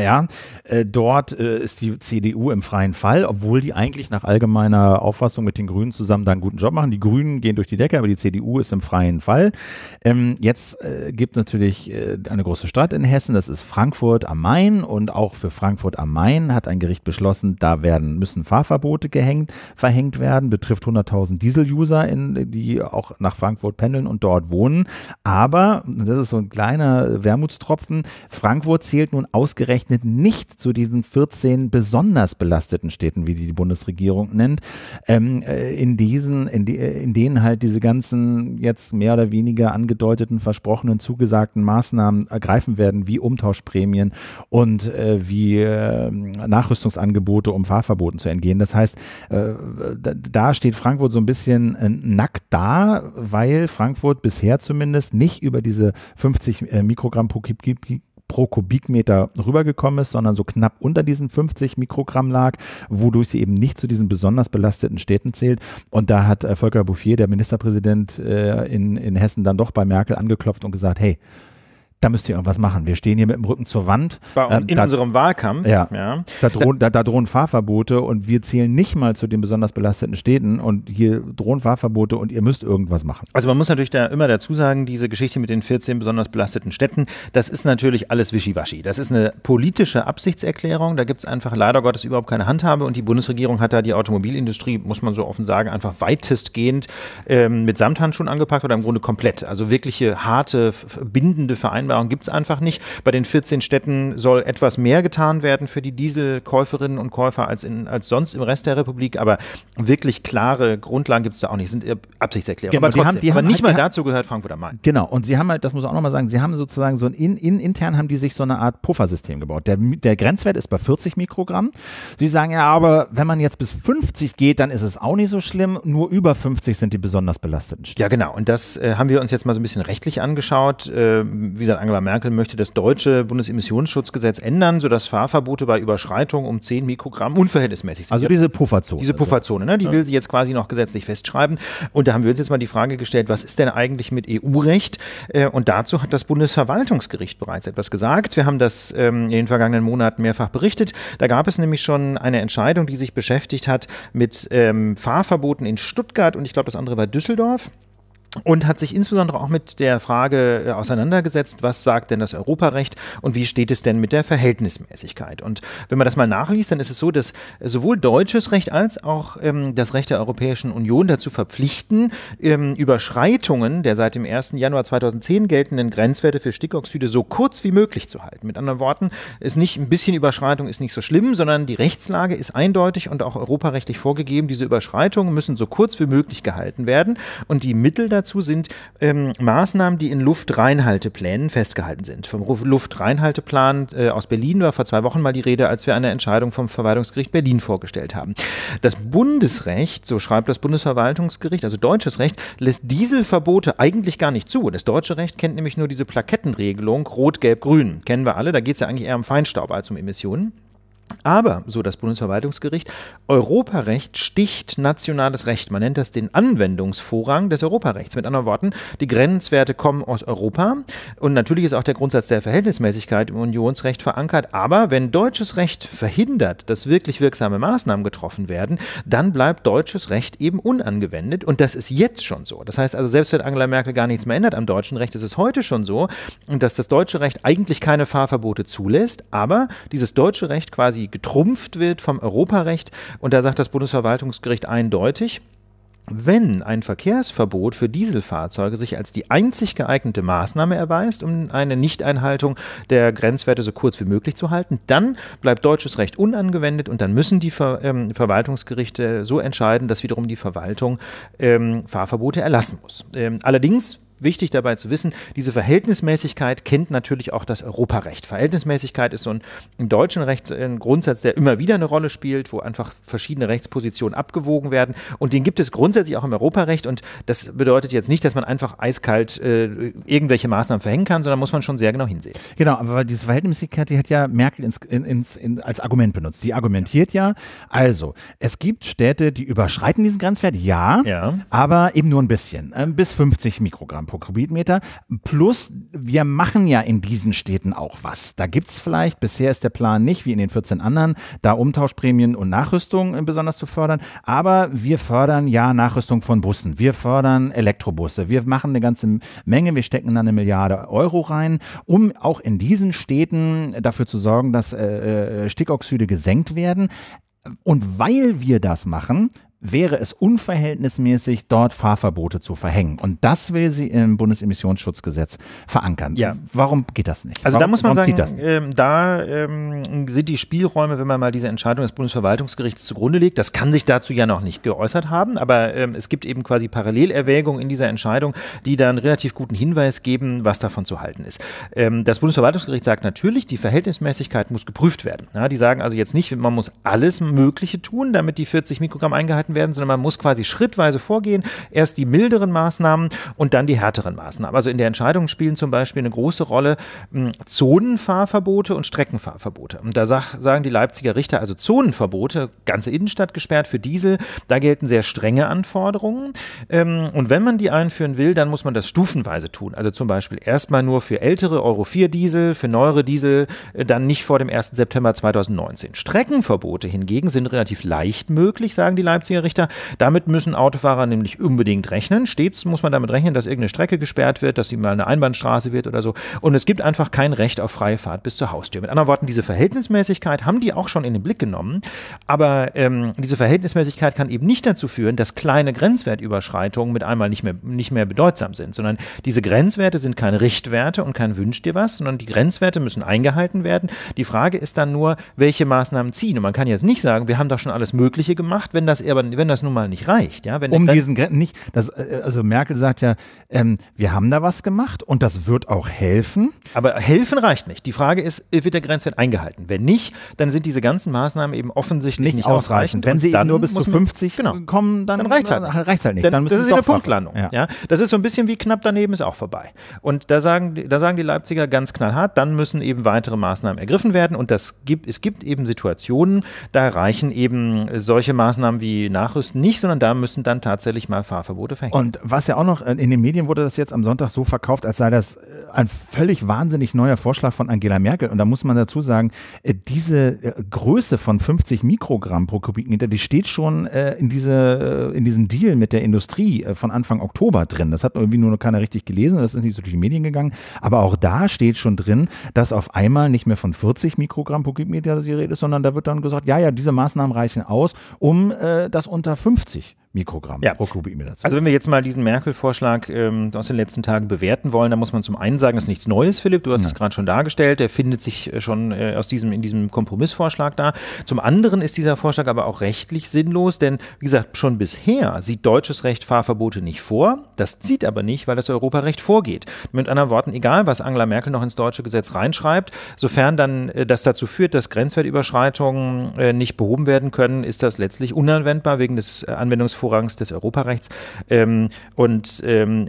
Dort ist die CDU im freien Fall, obwohl die eigentlich nach allgemeiner Auffassung mit den Grünen zusammen da einen guten Job machen. Die Grünen gehen durch die Decke, aber die CDU ist im freien Fall. Jetzt gibt es natürlich eine große Stadt in Hessen, das ist Frankfurt am Main, und auch für Frankfurt am Main hat ein Gericht beschlossen, da müssen Fahrverbote verhängt werden, betrifft 100.000 Diesel-User, die auch nach Frankfurt pendeln und dort wohnen. Aber, das ist so ein kleiner Wermutstropfen, Frankfurt zählt nun ausgerechnet nicht zu diesen 14 besonders belasteten Städten, wie die Bundesregierung nennt, in denen halt diese ganzen jetzt mehr oder weniger angedeuteten, versprochenen, zugesagten Maßnahmen ergreifen werden, wie Umtauschprämien und wie Nachrüstungsangebote, um Fahrverboten zu entgehen. Das heißt, da steht Frankfurt so ein bisschen nackt da, weil Frankfurt bisher zumindest nicht über diese 50 Mikrogramm pro Kubikmeter rübergekommen ist, sondern so knapp unter diesen 50 Mikrogramm lag, wodurch sie eben nicht zu diesen besonders belasteten Städten zählt. Und da hat Volker Bouffier, der Ministerpräsident in Hessen, dann doch bei Merkel angeklopft und gesagt, hey, da müsst ihr irgendwas machen. Wir stehen hier mit dem Rücken zur Wand. In unserem Wahlkampf. Ja. Da drohen Fahrverbote und wir zählen nicht mal zu den besonders belasteten Städten und hier drohen Fahrverbote und ihr müsst irgendwas machen. Also man muss natürlich da immer dazu sagen, diese Geschichte mit den 14 besonders belasteten Städten, das ist natürlich alles Wischiwaschi. Das ist eine politische Absichtserklärung. Da gibt es einfach leider Gottes überhaupt keine Handhabe und die Bundesregierung hat da die Automobilindustrie, muss man so offen sagen, einfach weitestgehend mit Samthandschuhen angepackt oder im Grunde komplett. Also wirkliche harte, bindende Vereinbarungen gibt es einfach nicht. Bei den 14 Städten soll etwas mehr getan werden für die Dieselkäuferinnen und Käufer als sonst im Rest der Republik, aber wirklich klare Grundlagen gibt es da auch nicht. Das sind Absichtserklärungen. Genau, aber nicht mal dazu gehört Frankfurt am Main. Genau, und sie haben halt, das muss ich auch nochmal sagen, sie haben sozusagen so intern haben die sich so eine Art Puffersystem gebaut. Der Grenzwert ist bei 40 Mikrogramm. Sie sagen ja, aber wenn man jetzt bis 50 geht, dann ist es auch nicht so schlimm. Nur über 50 sind die besonders belasteten Städte. Ja, genau. Und das haben wir uns jetzt mal so ein bisschen rechtlich angeschaut. Wie gesagt, Bundeskanzlerin Angela Merkel möchte das deutsche Bundesemissionsschutzgesetz ändern, sodass Fahrverbote bei Überschreitung um 10 Mikrogramm unverhältnismäßig sind. Also diese Pufferzone. Diese Pufferzone, ne? Die will sie jetzt quasi noch gesetzlich festschreiben. Und da haben wir uns jetzt mal die Frage gestellt, was ist denn eigentlich mit EU-Recht? Und dazu hat das Bundesverwaltungsgericht bereits etwas gesagt. Wir haben das in den vergangenen Monaten mehrfach berichtet. Da gab es nämlich schon eine Entscheidung, die sich beschäftigt hat mit Fahrverboten in Stuttgart und ich glaube, das andere war Düsseldorf. Und hat sich insbesondere auch mit der Frage auseinandergesetzt, was sagt denn das Europarecht und wie steht es denn mit der Verhältnismäßigkeit? Und wenn man das mal nachliest, dann ist es so, dass sowohl deutsches Recht als auch das Recht der Europäischen Union dazu verpflichten, Überschreitungen der seit dem 1. Januar 2010 geltenden Grenzwerte für Stickoxide so kurz wie möglich zu halten. Mit anderen Worten, ist nicht ein bisschen Überschreitung ist nicht so schlimm, sondern die Rechtslage ist eindeutig und auch europarechtlich vorgegeben. Diese Überschreitungen müssen so kurz wie möglich gehalten werden und die Mittel dazu sind Maßnahmen, die in Luftreinhalteplänen festgehalten sind. Vom Luftreinhalteplan aus Berlin war vor 2 Wochen mal die Rede, als wir eine Entscheidung vom Verwaltungsgericht Berlin vorgestellt haben. Das Bundesrecht, so schreibt das Bundesverwaltungsgericht, also deutsches Recht, lässt Dieselverbote eigentlich gar nicht zu. Das deutsche Recht kennt nämlich nur diese Plakettenregelung Rot, Gelb, Grün. Kennen wir alle, da geht es ja eigentlich eher um Feinstaub als um Emissionen. Aber, so das Bundesverwaltungsgericht, Europarecht sticht nationales Recht. Man nennt das den Anwendungsvorrang des Europarechts. Mit anderen Worten, die Grenzwerte kommen aus Europa und natürlich ist auch der Grundsatz der Verhältnismäßigkeit im Unionsrecht verankert. Aber wenn deutsches Recht verhindert, dass wirklich wirksame Maßnahmen getroffen werden, dann bleibt deutsches Recht eben unangewendet und das ist jetzt schon so. Das heißt also, selbst wenn Angela Merkel gar nichts mehr ändert am deutschen Recht, ist es heute schon so, dass das deutsche Recht eigentlich keine Fahrverbote zulässt, aber dieses deutsche Recht quasi getrumpft wird vom Europarecht und da sagt das Bundesverwaltungsgericht eindeutig, wenn ein Verkehrsverbot für Dieselfahrzeuge sich als die einzig geeignete Maßnahme erweist, um eine Nichteinhaltung der Grenzwerte so kurz wie möglich zu halten, dann bleibt deutsches Recht unangewendet und dann müssen die Verwaltungsgerichte so entscheiden, dass wiederum die Verwaltung Fahrverbote erlassen muss. Allerdings wichtig dabei zu wissen, diese Verhältnismäßigkeit kennt natürlich auch das Europarecht. Verhältnismäßigkeit ist so im deutschen Recht ein Grundsatz, der immer wieder eine Rolle spielt, wo einfach verschiedene Rechtspositionen abgewogen werden und den gibt es grundsätzlich auch im Europarecht und das bedeutet jetzt nicht, dass man einfach eiskalt irgendwelche Maßnahmen verhängen kann, sondern muss man schon sehr genau hinsehen. Genau, aber diese Verhältnismäßigkeit, die hat ja Merkel als Argument benutzt. Die argumentiert ja, also es gibt Städte, die überschreiten diesen Grenzwert, ja, aber eben nur ein bisschen, bis 50 Mikrogramm pro Kubikmeter. Plus, wir machen ja in diesen Städten auch was. Da gibt es vielleicht, bisher ist der Plan nicht, wie in den 14 anderen, da Umtauschprämien und Nachrüstung besonders zu fördern. Aber wir fördern ja Nachrüstung von Bussen. Wir fördern Elektrobusse. Wir machen eine ganze Menge. Wir stecken da 1 Milliarde Euro rein, um auch in diesen Städten dafür zu sorgen, dass Stickoxide gesenkt werden. Und weil wir das machen, wäre es unverhältnismäßig, dort Fahrverbote zu verhängen. Und das will sie im Bundesemissionsschutzgesetz verankern. Ja. Warum geht das nicht? Also warum, da muss man sagen, da sind die Spielräume, wenn man mal diese Entscheidung des Bundesverwaltungsgerichts zugrunde legt, das kann sich dazu ja noch nicht geäußert haben, aber es gibt eben quasi Parallelerwägungen in dieser Entscheidung, die da einen relativ guten Hinweis geben, was davon zu halten ist. Das Bundesverwaltungsgericht sagt natürlich, die Verhältnismäßigkeit muss geprüft werden. Ja, die sagen also jetzt nicht, man muss alles Mögliche tun, damit die 40 Mikrogramm eingehalten werden, sondern man muss quasi schrittweise vorgehen. Erst die milderen Maßnahmen und dann die härteren Maßnahmen. Also in der Entscheidung spielen zum Beispiel eine große Rolle Zonenfahrverbote und Streckenfahrverbote. Und da sagen die Leipziger Richter, also Zonenverbote, ganze Innenstadt gesperrt für Diesel, da gelten sehr strenge Anforderungen. Und wenn man die einführen will, dann muss man das stufenweise tun. Also zum Beispiel erstmal nur für ältere Euro 4 Diesel, für neuere Diesel dann nicht vor dem 1. September 2019. Streckenverbote hingegen sind relativ leicht möglich, sagen die Leipziger Richter. Damit müssen Autofahrer nämlich unbedingt rechnen. Stets muss man damit rechnen, dass irgendeine Strecke gesperrt wird, dass sie mal eine Einbahnstraße wird oder so. Und es gibt einfach kein Recht auf freie Fahrt bis zur Haustür. Mit anderen Worten, diese Verhältnismäßigkeit haben die auch schon in den Blick genommen. Aber diese Verhältnismäßigkeit kann eben nicht dazu führen, dass kleine Grenzwertüberschreitungen mit einmal nicht mehr bedeutsam sind, sondern diese Grenzwerte sind keine Richtwerte und kein Wünsch dir was, sondern die Grenzwerte müssen eingehalten werden. Die Frage ist dann nur, welche Maßnahmen ziehen. Und man kann jetzt nicht sagen, wir haben doch schon alles Mögliche gemacht. Wenn das aber wenn das nun mal nicht reicht, ja, wenn also Merkel sagt ja, wir haben da was gemacht und das wird auch helfen. Aber helfen reicht nicht. Die Frage ist, wird der Grenzwert eingehalten? Wenn nicht, dann sind diese ganzen Maßnahmen eben offensichtlich nicht ausreichend. Wenn sie eben nur bis zu 50 kommen, dann reicht es halt nicht. Das ist eine Punktlandung. Ja. Das ist so ein bisschen wie knapp daneben ist auch vorbei. Und da sagen die Leipziger ganz knallhart, dann müssen eben weitere Maßnahmen ergriffen werden. Und es gibt eben Situationen, da reichen eben solche Maßnahmen wie Nachrüsten nicht, sondern da müssen dann tatsächlich mal Fahrverbote verhängt werden. Und was ja auch noch, in den Medien wurde das jetzt am Sonntag so verkauft, als sei das ein völlig wahnsinnig neuer Vorschlag von Angela Merkel. Und da muss man dazu sagen, diese Größe von 50 Mikrogramm pro Kubikmeter, die steht schon in diesem Deal mit der Industrie von Anfang Oktober drin. Das hat irgendwie nur noch keiner richtig gelesen, das ist nicht so durch die Medien gegangen. Aber auch da steht schon drin, dass auf einmal nicht mehr von 40 Mikrogramm pro Kubikmeter die Rede ist, sondern da wird dann gesagt, ja, diese Maßnahmen reichen aus, um das unter 50 Mikrogramm pro Kubikmeter zu. Also wenn wir jetzt mal diesen Merkel-Vorschlag aus den letzten Tagen bewerten wollen, dann muss man zum einen sagen, das ist nichts Neues, Philipp, du hast es gerade schon dargestellt, der findet sich schon in diesem Kompromissvorschlag da. Zum anderen ist dieser Vorschlag aber auch rechtlich sinnlos, denn wie gesagt, schon bisher sieht deutsches Recht Fahrverbote nicht vor, das zieht aber nicht, weil das Europarecht vorgeht. Mit anderen Worten, egal was Angela Merkel noch ins deutsche Gesetz reinschreibt, sofern dann das dazu führt, dass Grenzwertüberschreitungen nicht behoben werden können, ist das letztlich unanwendbar wegen des Anwendungsvorrangs des Europarechts. Das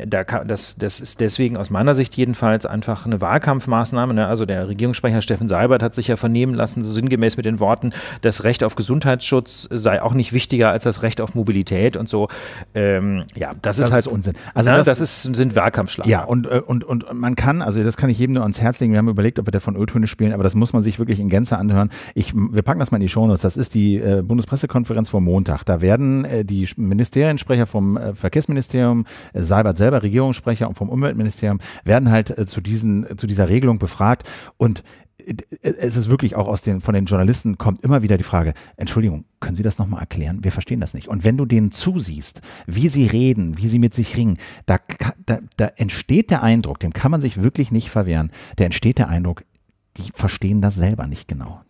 ist deswegen aus meiner Sicht jedenfalls einfach eine Wahlkampfmaßnahme. Ne? Also der Regierungssprecher Steffen Seibert hat sich ja vernehmen lassen, so sinngemäß mit den Worten, das Recht auf Gesundheitsschutz sei auch nicht wichtiger als das Recht auf Mobilität und so. Das ist halt Unsinn. Also sind Wahlkampfschlager. Ja, und man kann, also das kann ich jedem nur ans Herz legen, wir haben überlegt, ob wir davon O-Töne spielen, aber das muss man sich wirklich in Gänze anhören. Wir packen das mal in die Shownotes, das ist die Bundespressekonferenz vom Montag. Da werden die Ministeriensprecher vom Verkehrsministerium, Seibert selber, Regierungssprecher und vom Umweltministerium werden halt zu dieser Regelung befragt und es ist wirklich auch von den Journalisten kommt immer wieder die Frage, Entschuldigung, können Sie das nochmal erklären? Wir verstehen das nicht. Und wenn du denen zusiehst, wie sie reden, wie sie mit sich ringen, da entsteht der Eindruck, dem kann man sich wirklich nicht verwehren, da entsteht der Eindruck, die verstehen das selber nicht genau.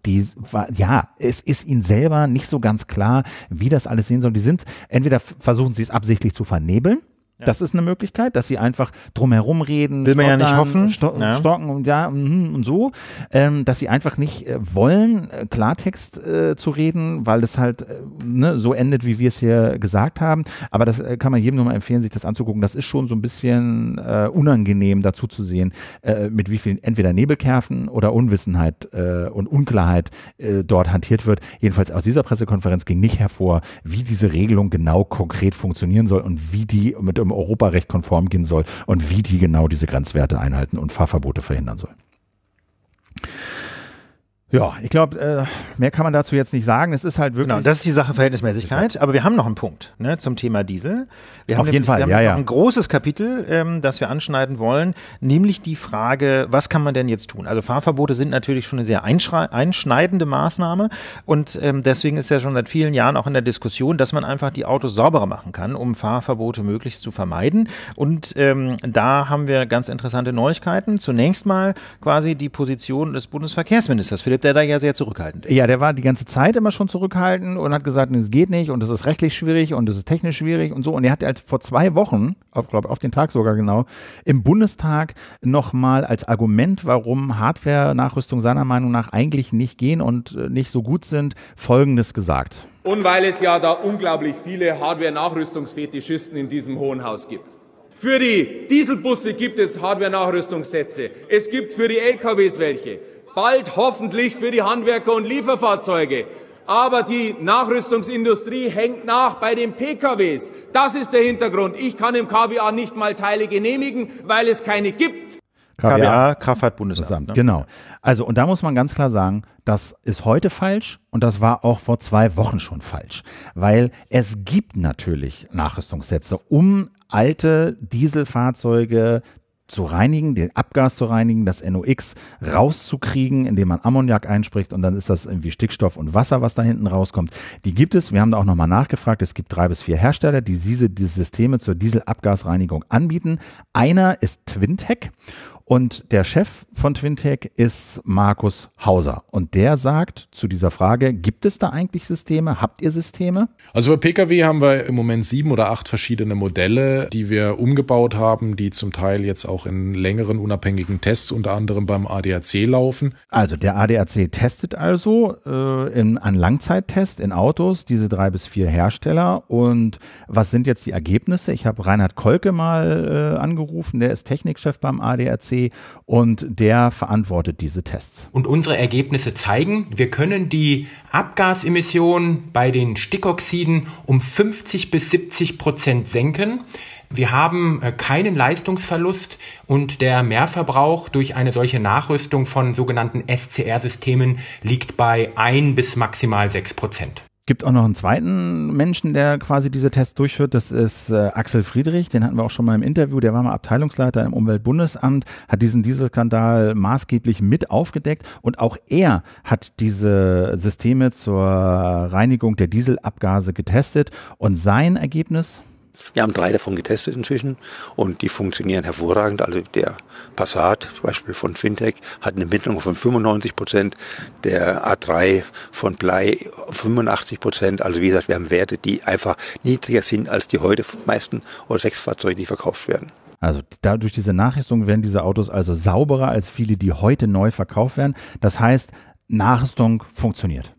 Es ist ihnen selber nicht so ganz klar, wie das alles sehen soll. Entweder versuchen sie es absichtlich zu vernebeln. Ja. Das ist eine Möglichkeit, dass sie einfach drumherum reden, will man ja nicht hoffen, stocken und so, dass sie einfach nicht wollen, Klartext zu reden, weil das halt so endet, wie wir es hier gesagt haben. Aber das kann man jedem nur mal empfehlen, sich das anzugucken. Das ist schon so ein bisschen unangenehm dazu zu sehen, mit wie vielen entweder Nebelkerfen oder Unwissenheit und Unklarheit dort hantiert wird. Jedenfalls aus dieser Pressekonferenz ging nicht hervor, wie diese Regelung genau konkret funktionieren soll und wie die mit dem Europarecht konform gehen soll und wie die genau diese Grenzwerte einhalten und Fahrverbote verhindern soll. Ja, ich glaube, mehr kann man dazu jetzt nicht sagen. Es ist halt wirklich. Genau, das ist die Sache Verhältnismäßigkeit. Aber wir haben noch einen Punkt zum Thema Diesel. Wir haben noch ein großes Kapitel, das wir anschneiden wollen, nämlich die Frage, was kann man denn jetzt tun? Also Fahrverbote sind natürlich schon eine sehr einschneidende Maßnahme und deswegen ist ja schon seit vielen Jahren auch in der Diskussion, dass man einfach die Autos sauberer machen kann, um Fahrverbote möglichst zu vermeiden. Und da haben wir ganz interessante Neuigkeiten. Zunächst mal quasi die Position des Bundesverkehrsministers, Philipp, der da ja sehr zurückhaltend ist. Ja, der war die ganze Zeit immer schon zurückhaltend und hat gesagt, es geht nicht und es ist rechtlich schwierig und es ist technisch schwierig und so. Und er hat halt vor 2 Wochen, auf den Tag sogar genau, im Bundestag nochmal als Argument, warum Hardware-Nachrüstung seiner Meinung nach eigentlich nicht gehen und nicht so gut sind, Folgendes gesagt. Und weil es ja da unglaublich viele Hardware-Nachrüstungsfetischisten in diesem Hohen Haus gibt. Für die Dieselbusse gibt es Hardware-Nachrüstungssätze. Es gibt für die LKWs welche. Bald hoffentlich für die Handwerker und Lieferfahrzeuge. Aber die Nachrüstungsindustrie hängt nach bei den PKWs. Das ist der Hintergrund. Ich kann im KBA nicht mal Teile genehmigen, weil es keine gibt. KBA, Kraftfahrtbundesamt. Ne? Genau. Also, und da muss man ganz klar sagen, das ist heute falsch und das war auch vor 2 Wochen schon falsch. Weil es gibt natürlich Nachrüstungssätze, um alte Dieselfahrzeuge zu reinigen, den Abgas zu reinigen, das NOx rauszukriegen, indem man Ammoniak einspricht und dann ist das irgendwie Stickstoff und Wasser, was da hinten rauskommt. Die gibt es, wir haben da auch nochmal nachgefragt, es gibt 3 bis 4 Hersteller, die diese Systeme zur Dieselabgasreinigung anbieten. Einer ist Twintec Und der Chef von Twintec ist Markus Hauser. Und der sagt zu dieser Frage, gibt es da eigentlich Systeme? Habt ihr Systeme? Also für Pkw haben wir im Moment 7 oder 8 verschiedene Modelle, die wir umgebaut haben, die zum Teil jetzt auch in längeren unabhängigen Tests unter anderem beim ADAC laufen. Also der ADAC testet also an Langzeittest in Autos diese 3 bis 4 Hersteller. Und was sind jetzt die Ergebnisse? Ich habe Reinhard Kolke mal angerufen, der ist Technikchef beim ADAC und der verantwortet diese Tests. Und unsere Ergebnisse zeigen, wir können die Abgasemissionen bei den Stickoxiden um 50 bis 70% senken. Wir haben keinen Leistungsverlust und der Mehrverbrauch durch eine solche Nachrüstung von sogenannten SCR-Systemen liegt bei 1 bis maximal 6%. Gibt auch noch einen zweiten Menschen, der quasi diese Tests durchführt. Das ist Axel Friedrich, den hatten wir auch schon mal im Interview. Der war mal Abteilungsleiter im Umweltbundesamt, hat diesen Dieselskandal maßgeblich mit aufgedeckt und auch er hat diese Systeme zur Reinigung der Dieselabgase getestet und sein Ergebnis? Wir haben 3 davon getestet inzwischen und die funktionieren hervorragend. Also der Passat, zum Beispiel von Twintec, hat eine Bindung von 95%, der A3 von Blei 85%. Also wie gesagt, wir haben Werte, die einfach niedriger sind als die heute meisten Euro-6-Fahrzeuge, die verkauft werden. Also durch diese Nachrüstung werden diese Autos also sauberer als viele, die heute neu verkauft werden. Das heißt, Nachrüstung funktioniert.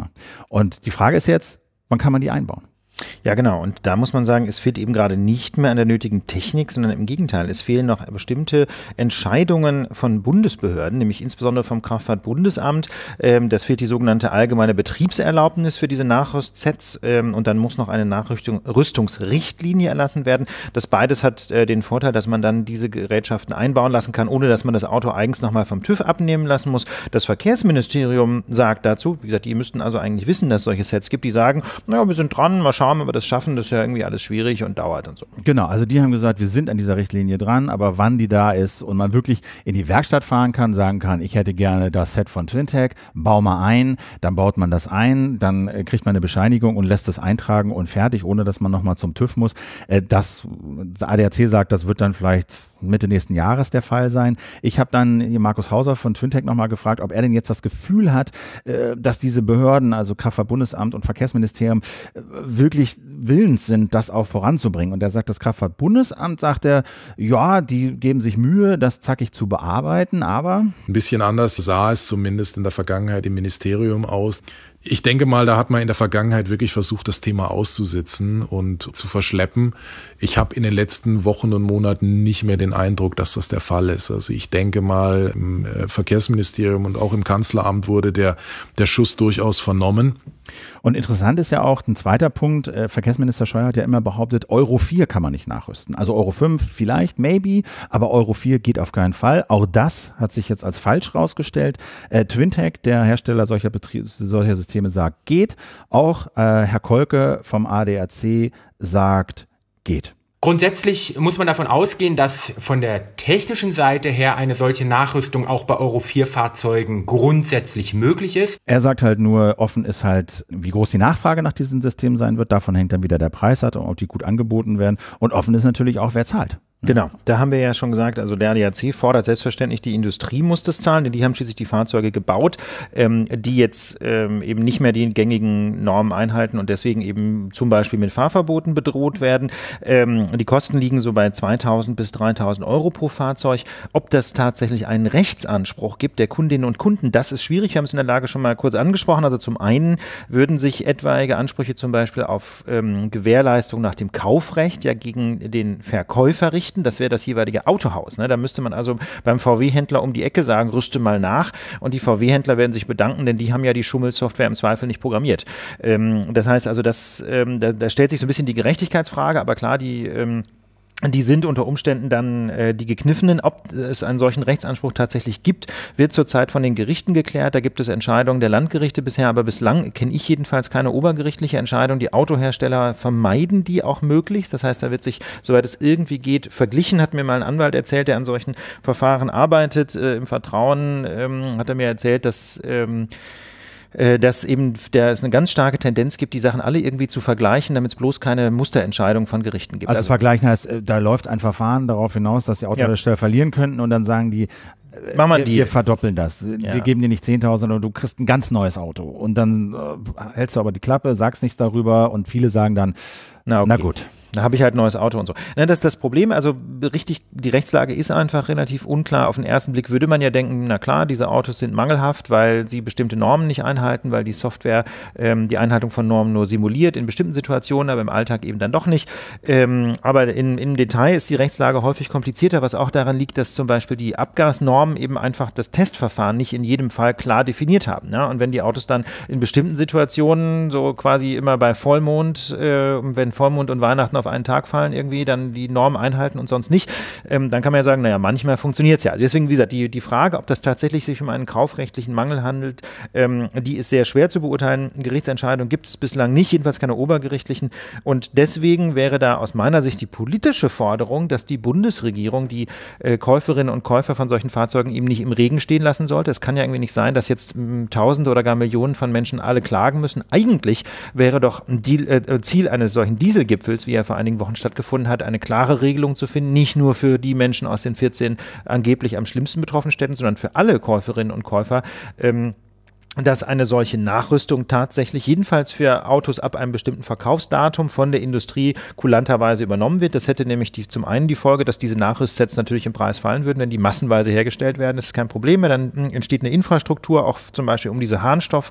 Und die Frage ist jetzt, wann kann man die einbauen? Ja, genau. Und da muss man sagen, es fehlt eben gerade nicht mehr an der nötigen Technik, sondern im Gegenteil. Es fehlen noch bestimmte Entscheidungen von Bundesbehörden, nämlich insbesondere vom Kraftfahrtbundesamt. Das fehlt die sogenannte allgemeine Betriebserlaubnis für diese Nachrüstsets. Und dann muss noch eine Nachrüstungsrichtlinie erlassen werden. Das beides hat den Vorteil, dass man dann diese Gerätschaften einbauen lassen kann, ohne dass man das Auto eigens nochmal vom TÜV abnehmen lassen muss. Das Verkehrsministerium sagt dazu, wie gesagt, die müssten also eigentlich wissen, dass es solche Sets gibt. Die sagen, naja, wir sind dran, mal schauen, ob wir das schaffen, das ist ja irgendwie alles schwierig und dauert und so. Genau, also die haben gesagt, wir sind an dieser Richtlinie dran, aber wann die da ist und man wirklich in die Werkstatt fahren kann, sagen kann, ich hätte gerne das Set von Twintec, bau mal ein, dann baut man das ein, dann kriegt man eine Bescheinigung und lässt das eintragen und fertig, ohne dass man nochmal zum TÜV muss. Das ADAC sagt, das wird dann vielleicht Mitte nächsten Jahres der Fall sein. Ich habe dann hier Markus Hauser von Twintec nochmal gefragt, ob er denn jetzt das Gefühl hat, dass diese Behörden, also Kraftfahrtbundesamt und Verkehrsministerium, wirklich willens sind, das auch voranzubringen. Und er sagt, das Kraftfahrtbundesamt, sagt er, ja, die geben sich Mühe, das zackig zu bearbeiten, aber ein bisschen anders sah es zumindest in der Vergangenheit im Ministerium aus. Ich denke mal, da hat man in der Vergangenheit wirklich versucht, das Thema auszusitzen und zu verschleppen. Ich habe in den letzten Wochen und Monaten nicht mehr den Eindruck, dass das der Fall ist. Also ich denke mal, im Verkehrsministerium und auch im Kanzleramt wurde der Schuss durchaus vernommen. Und interessant ist ja auch ein zweiter Punkt, Verkehrsminister Scheuer hat ja immer behauptet, Euro 4 kann man nicht nachrüsten. Also Euro 5 vielleicht, maybe, aber Euro 4 geht auf keinen Fall. Auch das hat sich jetzt als falsch rausgestellt. Twintec, der Hersteller solcher Systeme, sagt, geht. Auch Herr Kolke vom ADAC sagt, geht. Grundsätzlich muss man davon ausgehen, dass von der technischen Seite her eine solche Nachrüstung auch bei Euro 4 Fahrzeugen grundsätzlich möglich ist. Er sagt halt nur, offen ist halt, wie groß die Nachfrage nach diesem System sein wird. Davon hängt dann wieder der Preis ab und ob die gut angeboten werden. Und offen ist natürlich auch, wer zahlt. Genau, da haben wir ja schon gesagt, also der ADAC fordert selbstverständlich, die Industrie muss das zahlen, denn die haben schließlich die Fahrzeuge gebaut, die jetzt eben nicht mehr die gängigen Normen einhalten und deswegen eben zum Beispiel mit Fahrverboten bedroht werden. Die Kosten liegen so bei 2.000 bis 3.000 Euro pro Fahrzeug. Ob das tatsächlich einen Rechtsanspruch gibt der Kundinnen und Kunden, das ist schwierig. Wir haben es in der Lage schon mal kurz angesprochen. Also zum einen würden sich etwaige Ansprüche zum Beispiel auf Gewährleistung nach dem Kaufrecht ja gegen den Verkäufer richten. Das wäre das jeweilige Autohaus. Ne? Da müsste man also beim VW-Händler um die Ecke sagen, rüste mal nach. Und die VW-Händler werden sich bedanken, denn die haben ja die Schummelsoftware im Zweifel nicht programmiert. Das heißt also, da stellt sich so ein bisschen die Gerechtigkeitsfrage, aber klar, die sind unter Umständen dann die Gekniffenen. Ob es einen solchen Rechtsanspruch tatsächlich gibt, wird zurzeit von den Gerichten geklärt. Da gibt es Entscheidungen der Landgerichte bisher, aber bislang kenne ich jedenfalls keine obergerichtliche Entscheidung. Die Autohersteller vermeiden die auch möglichst. Das heißt, da wird sich, soweit es irgendwie geht, verglichen, hat mir mal ein Anwalt erzählt, der an solchen Verfahren arbeitet. Im Vertrauen hat er mir erzählt, dass dass eben es eine ganz starke Tendenz gibt, die Sachen alle irgendwie zu vergleichen, damit es bloß keine Musterentscheidung von Gerichten gibt. Also vergleichen heißt, da läuft ein Verfahren darauf hinaus, dass die Autohersteller verlieren könnten und dann sagen die, wir verdoppeln das. Ja. Wir geben dir nicht 10.000, sondern du kriegst ein ganz neues Auto. Und dann hältst du aber die Klappe, sagst nichts darüber und viele sagen dann, na gut. Da habe ich halt ein neues Auto und so. Das ist das Problem, also richtig, die Rechtslage ist einfach relativ unklar. Auf den ersten Blick würde man ja denken, na klar, diese Autos sind mangelhaft, weil sie bestimmte Normen nicht einhalten, weil die Software die Einhaltung von Normen nur simuliert in bestimmten Situationen, aber im Alltag eben dann doch nicht. Aber im Detail ist die Rechtslage häufig komplizierter, was auch daran liegt, dass zum Beispiel die Abgasnormen eben einfach das Testverfahren nicht in jedem Fall klar definiert haben. Ne? Und wenn die Autos dann in bestimmten Situationen so quasi immer bei Vollmond, wenn Vollmond und Weihnachten auf einen Tag fallen irgendwie, dann die Normen einhalten und sonst nicht, dann kann man ja sagen, naja, manchmal funktioniert es ja. Also deswegen, wie gesagt, die Frage, ob das tatsächlich sich um einen kaufrechtlichen Mangel handelt, die ist sehr schwer zu beurteilen. Gerichtsentscheidungen gibt es bislang nicht, jedenfalls keine obergerichtlichen. Und deswegen wäre da aus meiner Sicht die politische Forderung, dass die Bundesregierung die Käuferinnen und Käufer von solchen Fahrzeugen eben nicht im Regen stehen lassen sollte. Es kann ja irgendwie nicht sein, dass jetzt Tausende oder gar Millionen von Menschen alle klagen müssen. Eigentlich wäre doch ein Ziel eines solchen Dieselgipfels, wie er vor einigen Wochen stattgefunden hat, eine klare Regelung zu finden, nicht nur für die Menschen aus den 14 angeblich am schlimmsten betroffenen Städten, sondern für alle Käuferinnen und Käufer, dass eine solche Nachrüstung tatsächlich jedenfalls für Autos ab einem bestimmten Verkaufsdatum von der Industrie kulanterweise übernommen wird. Das hätte nämlich zum einen die Folge, dass diese Nachrüstsets natürlich im Preis fallen würden, wenn die massenweise hergestellt werden. Das ist kein Problem mehr. Dann entsteht eine Infrastruktur, auch zum Beispiel um diesen Harnstoff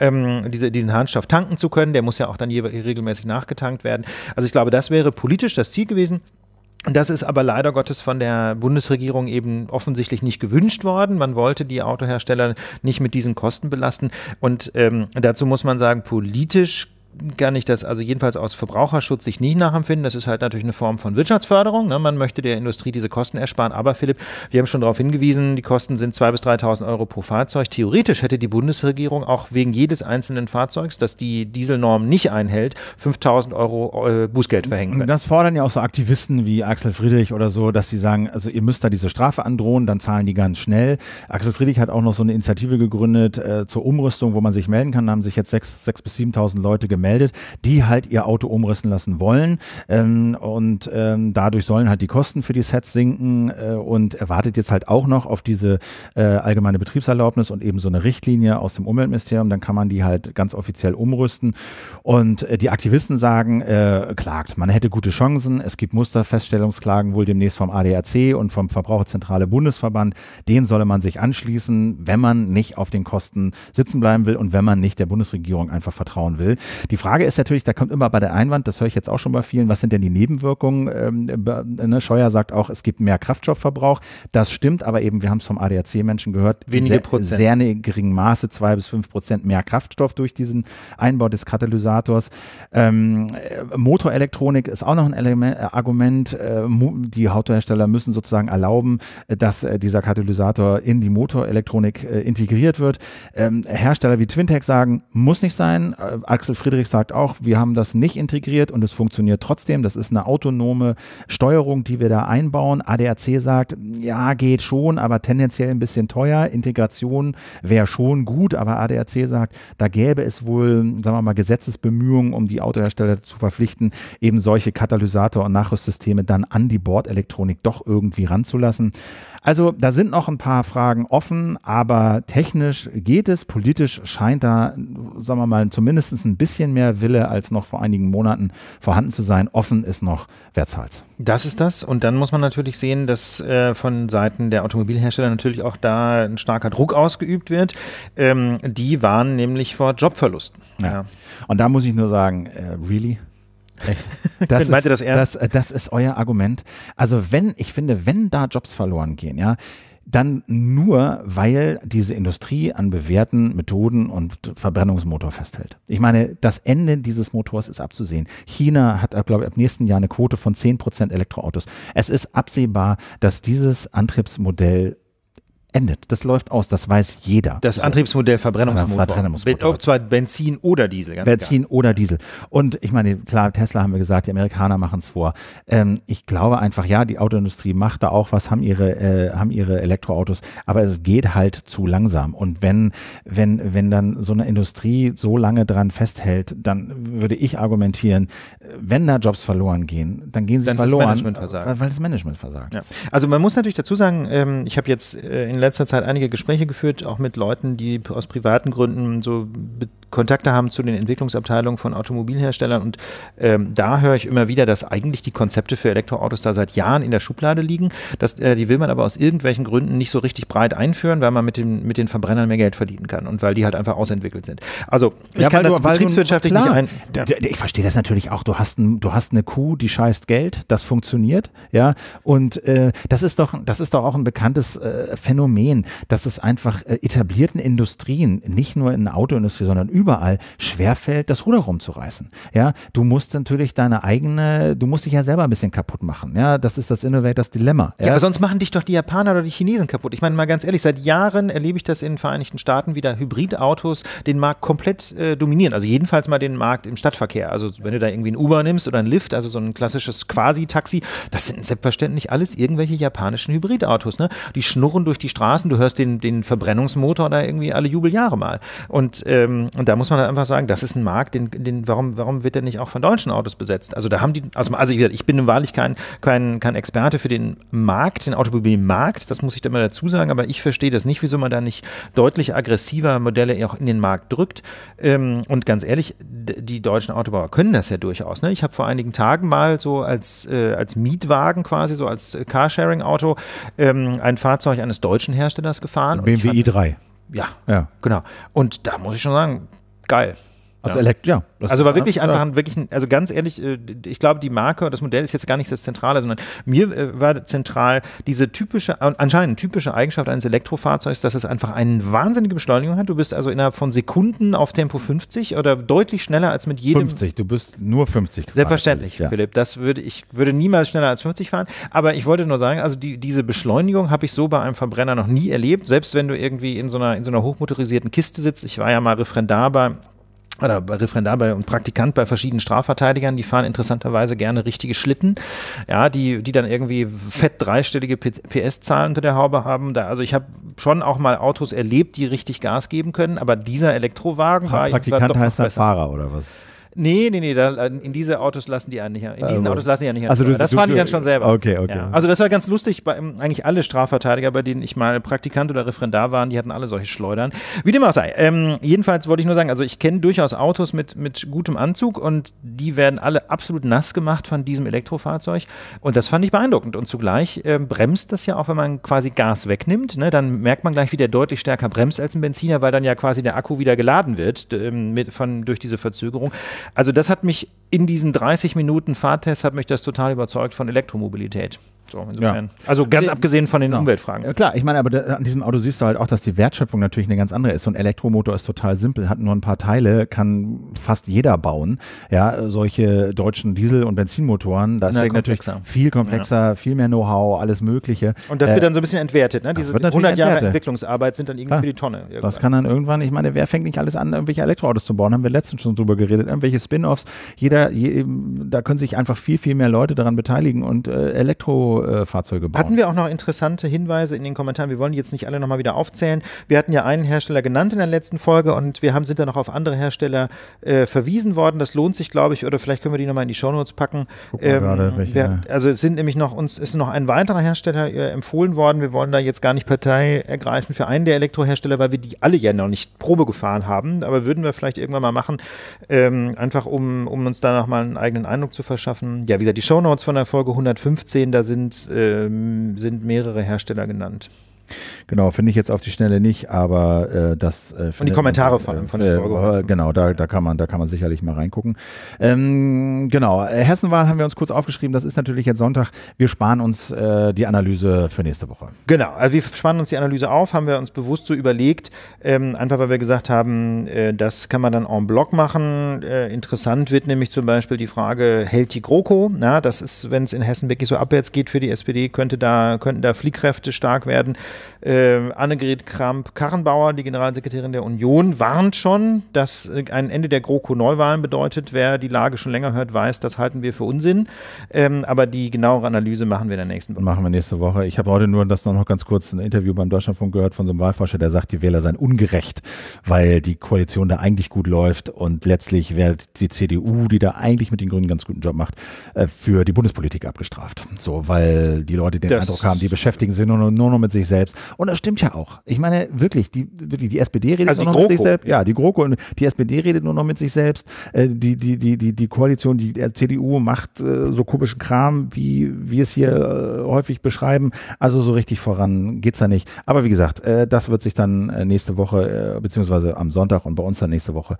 tanken zu können. Der muss ja auch dann regelmäßig nachgetankt werden. Also ich glaube, das wäre politisch das Ziel gewesen. Das ist aber leider Gottes von der Bundesregierung eben offensichtlich nicht gewünscht worden. Man wollte die Autohersteller nicht mit diesen Kosten belasten. Und dazu muss man sagen, politisch kann ich das also jedenfalls aus Verbraucherschutz sich nicht nachempfinden. Das ist halt natürlich eine Form von Wirtschaftsförderung. Ne? Man möchte der Industrie diese Kosten ersparen. Aber Philipp, wir haben schon darauf hingewiesen, die Kosten sind 2.000 bis 3.000 Euro pro Fahrzeug. Theoretisch hätte die Bundesregierung auch wegen jedes einzelnen Fahrzeugs, das die Dieselnorm nicht einhält, 5.000 Euro Bußgeld verhängen können. Das fordern ja auch so Aktivisten wie Axel Friedrich oder so, dass sie sagen, also ihr müsst da diese Strafe androhen, dann zahlen die ganz schnell. Axel Friedrich hat auch noch so eine Initiative gegründet zur Umrüstung, wo man sich melden kann. Da haben sich jetzt 6.000 bis 7.000 Leute gemeldet, die halt ihr Auto umrüsten lassen wollen und dadurch sollen halt die Kosten für die Sets sinken und er wartet jetzt halt auch noch auf diese allgemeine Betriebserlaubnis und eben so eine Richtlinie aus dem Umweltministerium, dann kann man die halt ganz offiziell umrüsten und die Aktivisten sagen, klagt, man hätte gute Chancen, es gibt Musterfeststellungsklagen wohl demnächst vom ADAC und vom Verbraucherzentrale Bundesverband, denen solle man sich anschließen, wenn man nicht auf den Kosten sitzen bleiben will und wenn man nicht der Bundesregierung einfach vertrauen will. Die Frage ist natürlich, da kommt immer bei der Einwand, das höre ich jetzt auch schon bei vielen, was sind denn die Nebenwirkungen? Scheuer sagt auch, es gibt mehr Kraftstoffverbrauch. Das stimmt, aber eben, wir haben es vom ADAC-Menschen gehört, wenige Prozent. Sehr geringen Maße, 2 bis 5% mehr Kraftstoff durch diesen Einbau des Katalysators. Motorelektronik ist auch noch ein Argument. Die Autohersteller müssen sozusagen erlauben, dass dieser Katalysator in die Motorelektronik integriert wird. Hersteller wie Twintec sagen, muss nicht sein. Axel Friedrich sagt auch, wir haben das nicht integriert und es funktioniert trotzdem. Das ist eine autonome Steuerung, die wir da einbauen. ADAC sagt, ja, geht schon, aber tendenziell ein bisschen teuer. Integration wäre schon gut, aber ADAC sagt, da gäbe es wohl, sagen wir mal, Gesetzesbemühungen, um die Autohersteller zu verpflichten, eben solche Katalysator- und Nachrüstsysteme dann an die Bordelektronik doch irgendwie ranzulassen. Also da sind noch ein paar Fragen offen, aber technisch geht es, politisch scheint da, sagen wir mal, zumindest ein bisschen mehr Wille als noch vor einigen Monaten vorhanden zu sein. Offen ist noch, wer zahlt's. Das ist das. Und dann muss man natürlich sehen, dass von Seiten der Automobilhersteller natürlich auch da ein starker Druck ausgeübt wird. Die warnen nämlich vor Jobverlusten. Ja. Und da muss ich nur sagen, really? Echt? Meint ihr das ernst? Das ist euer Argument. Also wenn da Jobs verloren gehen, ja, dann nur, weil diese Industrie an bewährten Methoden und Verbrennungsmotor festhält. Ich meine, das Ende dieses Motors ist abzusehen. China hat, glaube ich, ab nächsten Jahr eine Quote von 10% Elektroautos. Es ist absehbar, dass dieses Antriebsmodell endet. Das läuft aus, das weiß jeder. Das Antriebsmodell Verbrennungsmotor. Ob zwar Benzin oder Diesel. Benzin oder Diesel. Und ich meine, klar, Tesla haben wir gesagt, die Amerikaner machen es vor. Ich glaube einfach, ja, die Autoindustrie macht da auch was, haben ihre Elektroautos, aber es geht halt zu langsam. Und wenn dann so eine Industrie so lange dran festhält, dann würde ich argumentieren, wenn da Jobs verloren gehen, dann gehen sie dann verloren, weil das Management versagt. Ja. Also man muss natürlich dazu sagen, ich habe jetzt in letzter Zeit einige Gespräche geführt, auch mit Leuten, die aus privaten Gründen so Kontakte haben zu den Entwicklungsabteilungen von Automobilherstellern und da höre ich immer wieder, dass eigentlich die Konzepte für Elektroautos da seit Jahren in der Schublade liegen. Die will man aber aus irgendwelchen Gründen nicht so richtig breit einführen, weil man mit den Verbrennern mehr Geld verdienen kann und weil die halt einfach ausentwickelt sind. Also ich kann das betriebswirtschaftlich nicht ein... Ich verstehe das natürlich auch. Du hast eine Kuh, die scheißt Geld, das funktioniert, ja, und das ist doch auch ein bekanntes Phänomen, dass es einfach etablierten Industrien, nicht nur in der Autoindustrie, sondern überall schwerfällt, das Ruder rumzureißen. Ja, du musst natürlich du musst dich ja selber ein bisschen kaputt machen. Ja, das ist das Innovators Dilemma. Ja, aber sonst machen dich doch die Japaner oder die Chinesen kaputt. Ich meine mal ganz ehrlich, seit Jahren erlebe ich das in den Vereinigten Staaten, wie da Hybridautos den Markt komplett dominieren. Also jedenfalls mal den Markt im Stadtverkehr. Also wenn du da irgendwie ein Uber nimmst oder ein Lyft, also so ein klassisches Quasi-Taxi, das sind selbstverständlich alles irgendwelche japanischen Hybridautos. Ne? Die schnurren durch die Straßen, du hörst den Verbrennungsmotor da irgendwie alle Jubeljahre mal. Und da muss man halt einfach sagen, das ist ein Markt, warum wird der nicht auch von deutschen Autos besetzt? Also da haben die, also ich bin wahrlich kein Experte für den Markt, den Automobilmarkt, das muss ich da mal dazu sagen, aber ich verstehe das nicht, wieso man da nicht deutlich aggressiver Modelle auch in den Markt drückt. Und ganz ehrlich, die deutschen Autobauer können das ja durchaus. Ne? Ich habe vor einigen Tagen mal so als Mietwagen quasi, so als Carsharing-Auto ein Fahrzeug eines deutschen Herstellers gefahren. BMW i3. Ja, genau. Und da muss ich schon sagen, geil. Also Also war wirklich also ganz ehrlich, ich glaube, die Marke, das Modell ist jetzt gar nicht das Zentrale, sondern mir war zentral diese anscheinend typische Eigenschaft eines Elektrofahrzeugs, dass es einfach eine wahnsinnige Beschleunigung hat. Du bist also innerhalb von Sekunden auf Tempo 50 oder deutlich schneller als mit jedem. 50, du bist nur 50 gefahren. Selbstverständlich, ja. Philipp. Ich würde niemals schneller als 50 fahren, aber ich wollte nur sagen, also diese Beschleunigung habe ich so bei einem Verbrenner noch nie erlebt, selbst wenn du irgendwie in so einer hochmotorisierten Kiste sitzt. Ich war ja mal Referendar und Praktikant bei verschiedenen Strafverteidigern, die fahren interessanterweise gerne richtige Schlitten, ja, die dann irgendwie fett dreistellige PS-Zahlen unter der Haube haben. Also ich habe schon auch mal Autos erlebt, die richtig Gas geben können, aber dieser Elektrowagen war Praktikant heißt dann Fahrer oder was? Nee, in diese Autos lassen die einen nicht an. In diesen Autos lassen die einen nicht an. Also das fahren die dann schon selber. Okay. Ja. Also das war ganz lustig, eigentlich alle Strafverteidiger, bei denen ich mal Praktikant oder Referendar waren, die hatten alle solche Schleudern. Wie dem auch sei. Jedenfalls wollte ich nur sagen, also ich kenne durchaus Autos mit gutem Anzug und die werden alle absolut nass gemacht von diesem Elektrofahrzeug und das fand ich beeindruckend und zugleich bremst das ja auch, wenn man quasi Gas wegnimmt, ne, dann merkt man gleich, wie der deutlich stärker bremst als ein Benziner, weil dann ja quasi der Akku wieder geladen wird durch diese Verzögerung. Also das hat mich in diesen 30 Minuten Fahrtest hat mich das total überzeugt von Elektromobilität. So, insofern. Ja. Also ganz abgesehen von den Umweltfragen. Ja, klar, ich meine, aber an diesem Auto siehst du halt auch, dass die Wertschöpfung natürlich eine ganz andere ist. So ein Elektromotor ist total simpel, hat nur ein paar Teile, kann fast jeder bauen. Ja, solche deutschen Diesel- und Benzinmotoren, da steckt natürlich viel komplexer, viel mehr Know-how, alles Mögliche. Und das wird dann so ein bisschen entwertet, ne? Diese 100 Jahre Entwicklungsarbeit sind dann irgendwie für die Tonne. Irgendwann. Das kann dann irgendwann, ich meine, wer fängt nicht alles an, irgendwelche Elektroautos zu bauen? Haben wir letztens schon drüber geredet, irgendwelche Spin-Offs. Da können sich einfach viel, viel mehr Leute daran beteiligen und Fahrzeuge bauen. Hatten wir auch noch interessante Hinweise in den Kommentaren. Wir wollen die jetzt nicht alle nochmal wieder aufzählen. Wir hatten ja einen Hersteller genannt in der letzten Folge und wir sind dann noch auf andere Hersteller verwiesen worden. Das lohnt sich, glaube ich, oder vielleicht können wir die nochmal in die Shownotes packen. Also es sind nämlich uns ist noch ein weiterer Hersteller empfohlen worden. Wir wollen da jetzt gar nicht Partei ergreifen für einen der Elektrohersteller, weil wir die alle ja noch nicht Probe gefahren haben. Aber würden wir vielleicht irgendwann mal machen, einfach um uns da nochmal einen eigenen Eindruck zu verschaffen. Ja, wie gesagt, die Shownotes von der Folge 115, da sind mehrere Hersteller genannt. Genau, finde ich jetzt auf die Schnelle nicht, aber das und die Kommentare von der Folge. Genau, da kann man sicherlich mal reingucken. Genau, Hessenwahl haben wir uns kurz aufgeschrieben, das ist natürlich jetzt Sonntag. Wir sparen uns die Analyse für nächste Woche. Genau, also wir sparen uns die Analyse auf, haben wir uns bewusst so überlegt, einfach weil wir gesagt haben, das kann man dann en bloc machen. Interessant wird nämlich zum Beispiel die Frage, hält die GroKo? Na, das ist, wenn es in Hessen wirklich so abwärts geht für die SPD, könnten da Fliehkräfte stark werden. Annegret Kramp-Karrenbauer, die Generalsekretärin der Union, warnt schon, dass ein Ende der GroKo-Neuwahlen bedeutet. Wer die Lage schon länger hört, weiß, das halten wir für Unsinn. Aber die genauere Analyse machen wir in der nächsten Woche. Machen wir nächste Woche. Ich habe heute nur das noch ganz kurz ein Interview beim Deutschlandfunk gehört von so einem Wahlforscher, der sagt, die Wähler seien ungerecht, weil die Koalition da eigentlich gut läuft und letztlich wird die CDU, die da eigentlich mit den Grünen einen ganz guten Job macht, für die Bundespolitik abgestraft. So, weil die Leute den Eindruck haben, die beschäftigen sich nur noch mit sich selbst. Und das stimmt ja auch. Ich meine, wirklich, die SPD redet also nur noch mit sich selbst. Ja, die GroKo und die SPD redet nur noch mit sich selbst. Die Koalition, die CDU macht so komischen Kram, wie wir es hier häufig beschreiben. Also so richtig voran geht's da nicht. Aber wie gesagt, das wird sich dann nächste Woche, beziehungsweise am Sonntag und bei uns dann nächste Woche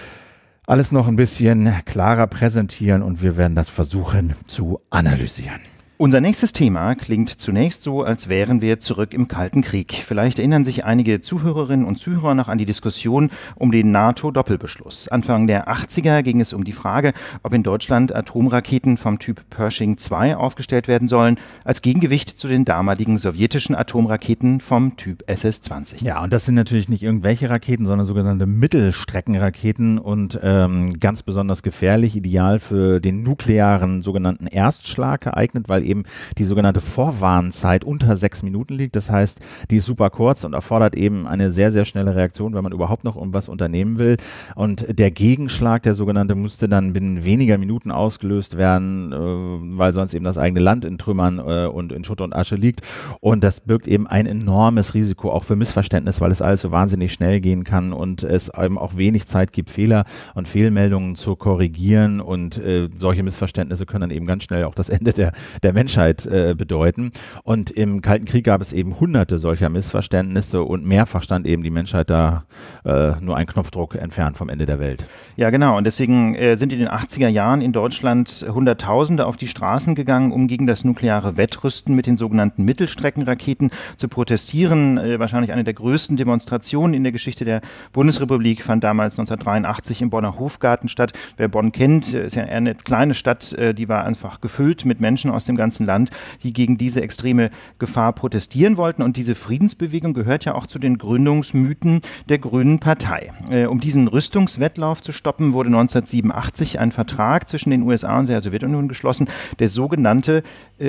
alles noch ein bisschen klarer präsentieren und wir werden das versuchen zu analysieren. Unser nächstes Thema klingt zunächst so, als wären wir zurück im Kalten Krieg. Vielleicht erinnern sich einige Zuhörerinnen und Zuhörer noch an die Diskussion um den NATO-Doppelbeschluss. Anfang der 80er ging es um die Frage, ob in Deutschland Atomraketen vom Typ Pershing II aufgestellt werden sollen, als Gegengewicht zu den damaligen sowjetischen Atomraketen vom Typ SS-20. Ja, und das sind natürlich nicht irgendwelche Raketen, sondern sogenannte Mittelstreckenraketen und ganz besonders gefährlich, ideal für den nuklearen sogenannten Erstschlag geeignet, weil eben die sogenannte Vorwarnzeit unter 6 Minuten liegt. Das heißt, die ist super kurz und erfordert eben eine sehr, sehr schnelle Reaktion, wenn man überhaupt noch was unternehmen will. Und der Gegenschlag, der sogenannte, musste dann binnen weniger Minuten ausgelöst werden, weil sonst eben das eigene Land in Trümmern und in Schutt und Asche liegt. Und das birgt eben ein enormes Risiko auch für Missverständnis, weil es alles so wahnsinnig schnell gehen kann und es eben auch wenig Zeit gibt, Fehler und Fehlmeldungen zu korrigieren. Und solche Missverständnisse können dann eben ganz schnell auch das Ende der Menschheit bedeuten. Und im Kalten Krieg gab es eben hunderte solcher Missverständnisse und mehrfach stand eben die Menschheit da nur ein Knopfdruck entfernt vom Ende der Welt. Ja, genau. Und deswegen sind in den 80er Jahren in Deutschland Hunderttausende auf die Straßen gegangen, um gegen das nukleare Wettrüsten mit den sogenannten Mittelstreckenraketen zu protestieren. Wahrscheinlich eine der größten Demonstrationen in der Geschichte der Bundesrepublik fand damals 1983 im Bonner Hofgarten statt. Wer Bonn kennt, ist ja eher eine kleine Stadt, die war einfach gefüllt mit Menschen aus dem ganzen Land, die gegen diese extreme Gefahr protestieren wollten. Und diese Friedensbewegung gehört ja auch zu den Gründungsmythen der Grünen Partei. Um diesen Rüstungswettlauf zu stoppen, wurde 1987 ein Vertrag zwischen den USA und der Sowjetunion geschlossen, der sogenannte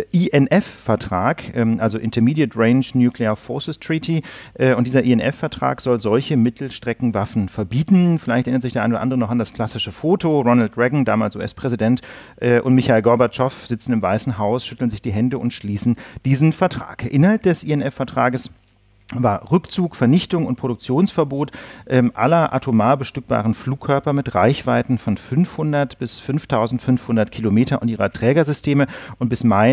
INF-Vertrag, also Intermediate Range Nuclear Forces Treaty. Und dieser INF-Vertrag soll solche Mittelstreckenwaffen verbieten. Vielleicht erinnert sich der eine oder andere noch an das klassische Foto. Ronald Reagan, damals US-Präsident, und Michail Gorbatschow sitzen im Weißen Haus, schütteln sich die Hände und schließen diesen Vertrag. Inhalt des INF-Vertrages war Rückzug, Vernichtung und Produktionsverbot aller atomar bestückbaren Flugkörper mit Reichweiten von 500 bis 5500 Kilometer und ihrer Trägersysteme. Und bis Mai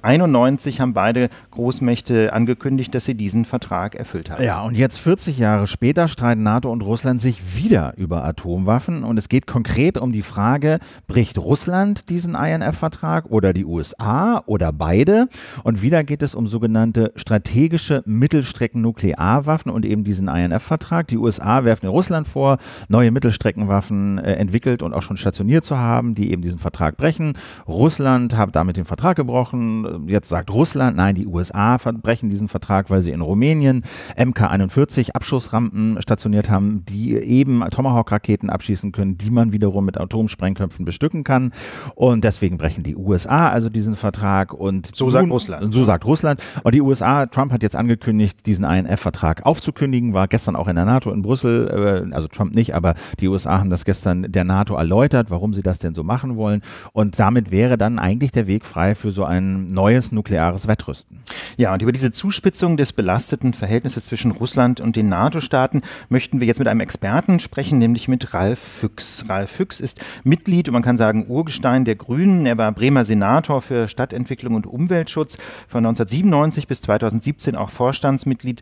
1991 haben beide Großmächte angekündigt, dass sie diesen Vertrag erfüllt haben. Ja, und jetzt 40 Jahre später streiten NATO und Russland sich wieder über Atomwaffen. Und es geht konkret um die Frage, bricht Russland diesen INF-Vertrag oder die USA oder beide? Und wieder geht es um sogenannte strategische Mittelstrecken-Nuklearwaffen und eben diesen INF-Vertrag. Die USA werfen Russland vor, neue Mittelstreckenwaffen entwickelt und auch schon stationiert zu haben, die eben diesen Vertrag brechen. Russland hat damit den Vertrag gebrochen. Jetzt sagt Russland, nein, die USA brechen diesen Vertrag, weil sie in Rumänien MK-41 Abschussrampen stationiert haben, die eben Tomahawk-Raketen abschießen können, die man wiederum mit Atomsprengköpfen bestücken kann. Und deswegen brechen die USA also diesen Vertrag. Und so sagt Russland. So sagt Russland. Und die USA, Trump hat jetzt angekündigt, diesen INF-Vertrag aufzukündigen, war gestern auch in der NATO in Brüssel, also Trump nicht, aber die USA haben das gestern der NATO erläutert, warum sie das denn so machen wollen. Und damit wäre dann eigentlich der Weg frei für so ein neues nukleares Wettrüsten. Ja, und über diese Zuspitzung des belasteten Verhältnisses zwischen Russland und den NATO-Staaten möchten wir jetzt mit einem Experten sprechen, nämlich mit Ralf Füchs. Ralf Füchs ist Mitglied und man kann sagen Urgestein der Grünen. Er war Bremer Senator für Stadtentwicklung und Umweltschutz, von 1997 bis 2017 auch Vorstandsmitglied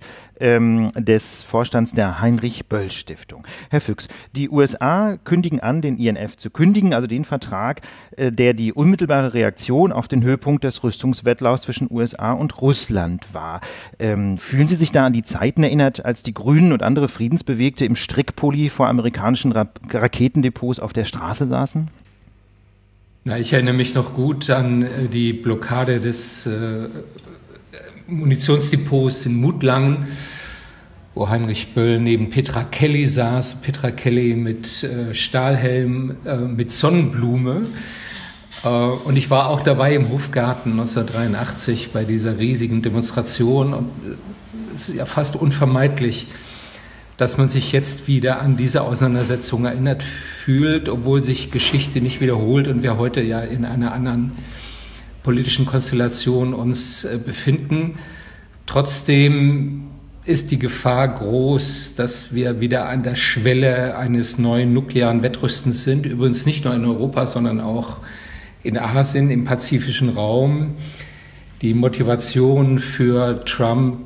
des Vorstands der Heinrich-Böll-Stiftung. Herr Füchs, die USA kündigen an, den INF zu kündigen, also den Vertrag, der die unmittelbare Reaktion auf den Höhepunkt des Rüstungswettlaufs zwischen USA und Russland war. Fühlen Sie sich da an die Zeiten erinnert, als die Grünen und andere Friedensbewegte im Strickpulli vor amerikanischen Raketendepots auf der Straße saßen? Na, ich erinnere mich noch gut an die Blockade des Munitionsdepots in Mutlangen, wo Heinrich Böll neben Petra Kelly saß. Petra Kelly mit Stahlhelm, mit Sonnenblume. Und ich war auch dabei im Hofgarten 1983 bei dieser riesigen Demonstration. Und es ist ja fast unvermeidlich, dass man sich jetzt wieder an diese Auseinandersetzung erinnert fühlt, obwohl sich Geschichte nicht wiederholt und wir heute ja in einer anderen politischen Konstellation uns befinden. Trotzdem ist die Gefahr groß, dass wir wieder an der Schwelle eines neuen nuklearen Wettrüstens sind. Übrigens nicht nur in Europa, sondern auch in Asien, im pazifischen Raum. Die Motivation für Trump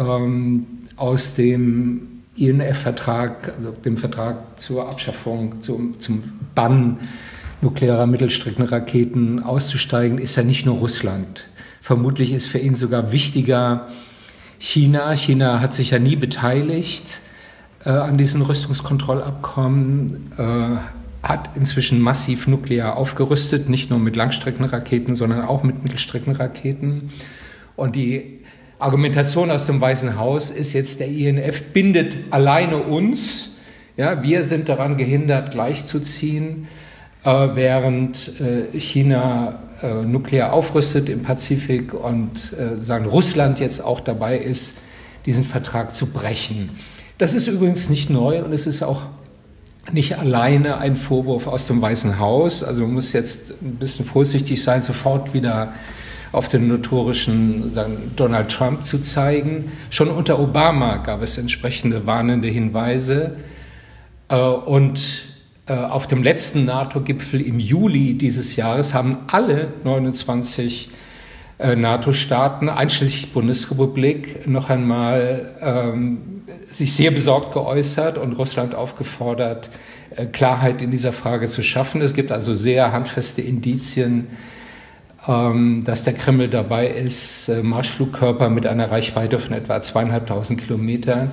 aus dem INF-Vertrag, also dem Vertrag zur Abschaffung, zum Bann nuklearer Mittelstreckenraketen auszusteigen, ist ja nicht nur Russland. Vermutlich ist für ihn sogar wichtiger China. China hat sich ja nie beteiligt an diesen Rüstungskontrollabkommen, hat inzwischen massiv nuklear aufgerüstet, nicht nur mit Langstreckenraketen, sondern auch mit Mittelstreckenraketen. Und die Argumentation aus dem Weißen Haus ist jetzt, der INF bindet alleine uns. Ja, wir sind daran gehindert, gleichzuziehen, während China nuklear aufrüstet im Pazifik und Russland jetzt auch dabei ist, diesen Vertrag zu brechen. Das ist übrigens nicht neu und es ist auch nicht alleine ein Vorwurf aus dem Weißen Haus. Also man muss jetzt ein bisschen vorsichtig sein, sofort wieder auf den notorischen Donald Trump zu zeigen. Schon unter Obama gab es entsprechende warnende Hinweise. Und auf dem letzten NATO-Gipfel im Juli dieses Jahres haben alle 29 NATO-Staaten, einschließlich Bundesrepublik, noch einmal sich sehr besorgt geäußert und Russland aufgefordert, Klarheit in dieser Frage zu schaffen. Es gibt also sehr handfeste Indizien, dass der Kreml dabei ist, Marschflugkörper mit einer Reichweite von etwa 2.500 Kilometern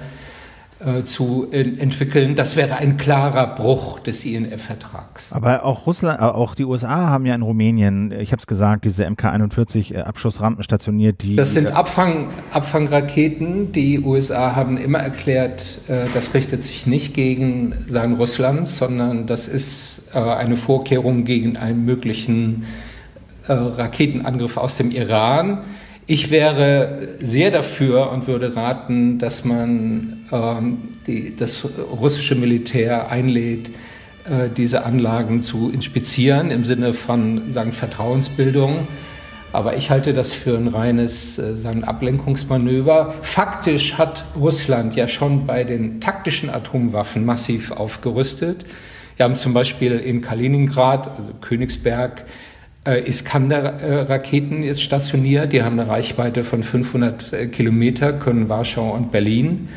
zu entwickeln. Das wäre ein klarer Bruch des INF-Vertrags. Aber auch Russland, auch die USA haben ja in Rumänien, ich habe es gesagt, diese MK-41 Abschussrampen stationiert. Das sind Abfangraketen. Die USA haben immer erklärt, das richtet sich nicht gegen Russland, sondern das ist eine Vorkehrung gegen einen möglichen Raketenangriff aus dem Iran. Ich wäre sehr dafür und würde raten, dass man das russische Militär einlädt, diese Anlagen zu inspizieren im Sinne von Vertrauensbildung. Aber ich halte das für ein reines Ablenkungsmanöver. Faktisch hat Russland ja schon bei den taktischen Atomwaffen massiv aufgerüstet. Wir haben zum Beispiel in Kaliningrad, also Königsberg, Iskander-Raketen jetzt stationiert. Die haben eine Reichweite von 500 Kilometer, können Warschau und Berlin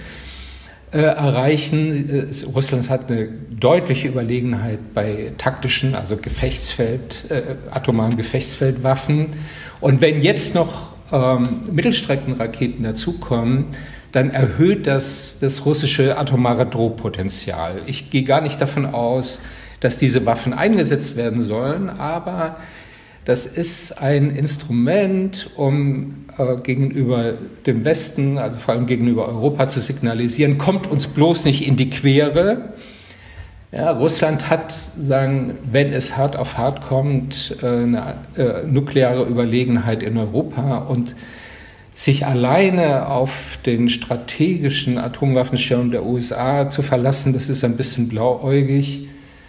erreichen. Russland hat eine deutliche Überlegenheit bei taktischen, also atomaren Gefechtsfeldwaffen. Und wenn jetzt noch Mittelstreckenraketen dazukommen, dann erhöht das russische atomare Drohpotenzial. Ich gehe gar nicht davon aus, dass diese Waffen eingesetzt werden sollen, aber das ist ein Instrument, um gegenüber dem Westen, also vor allem gegenüber Europa, zu signalisieren, kommt uns bloß nicht in die Quere. Ja, Russland hat, wenn es hart auf hart kommt, eine nukleare Überlegenheit in Europa, und sich alleine auf den strategischen Atomwaffenschirm der USA zu verlassen, das ist ein bisschen blauäugig.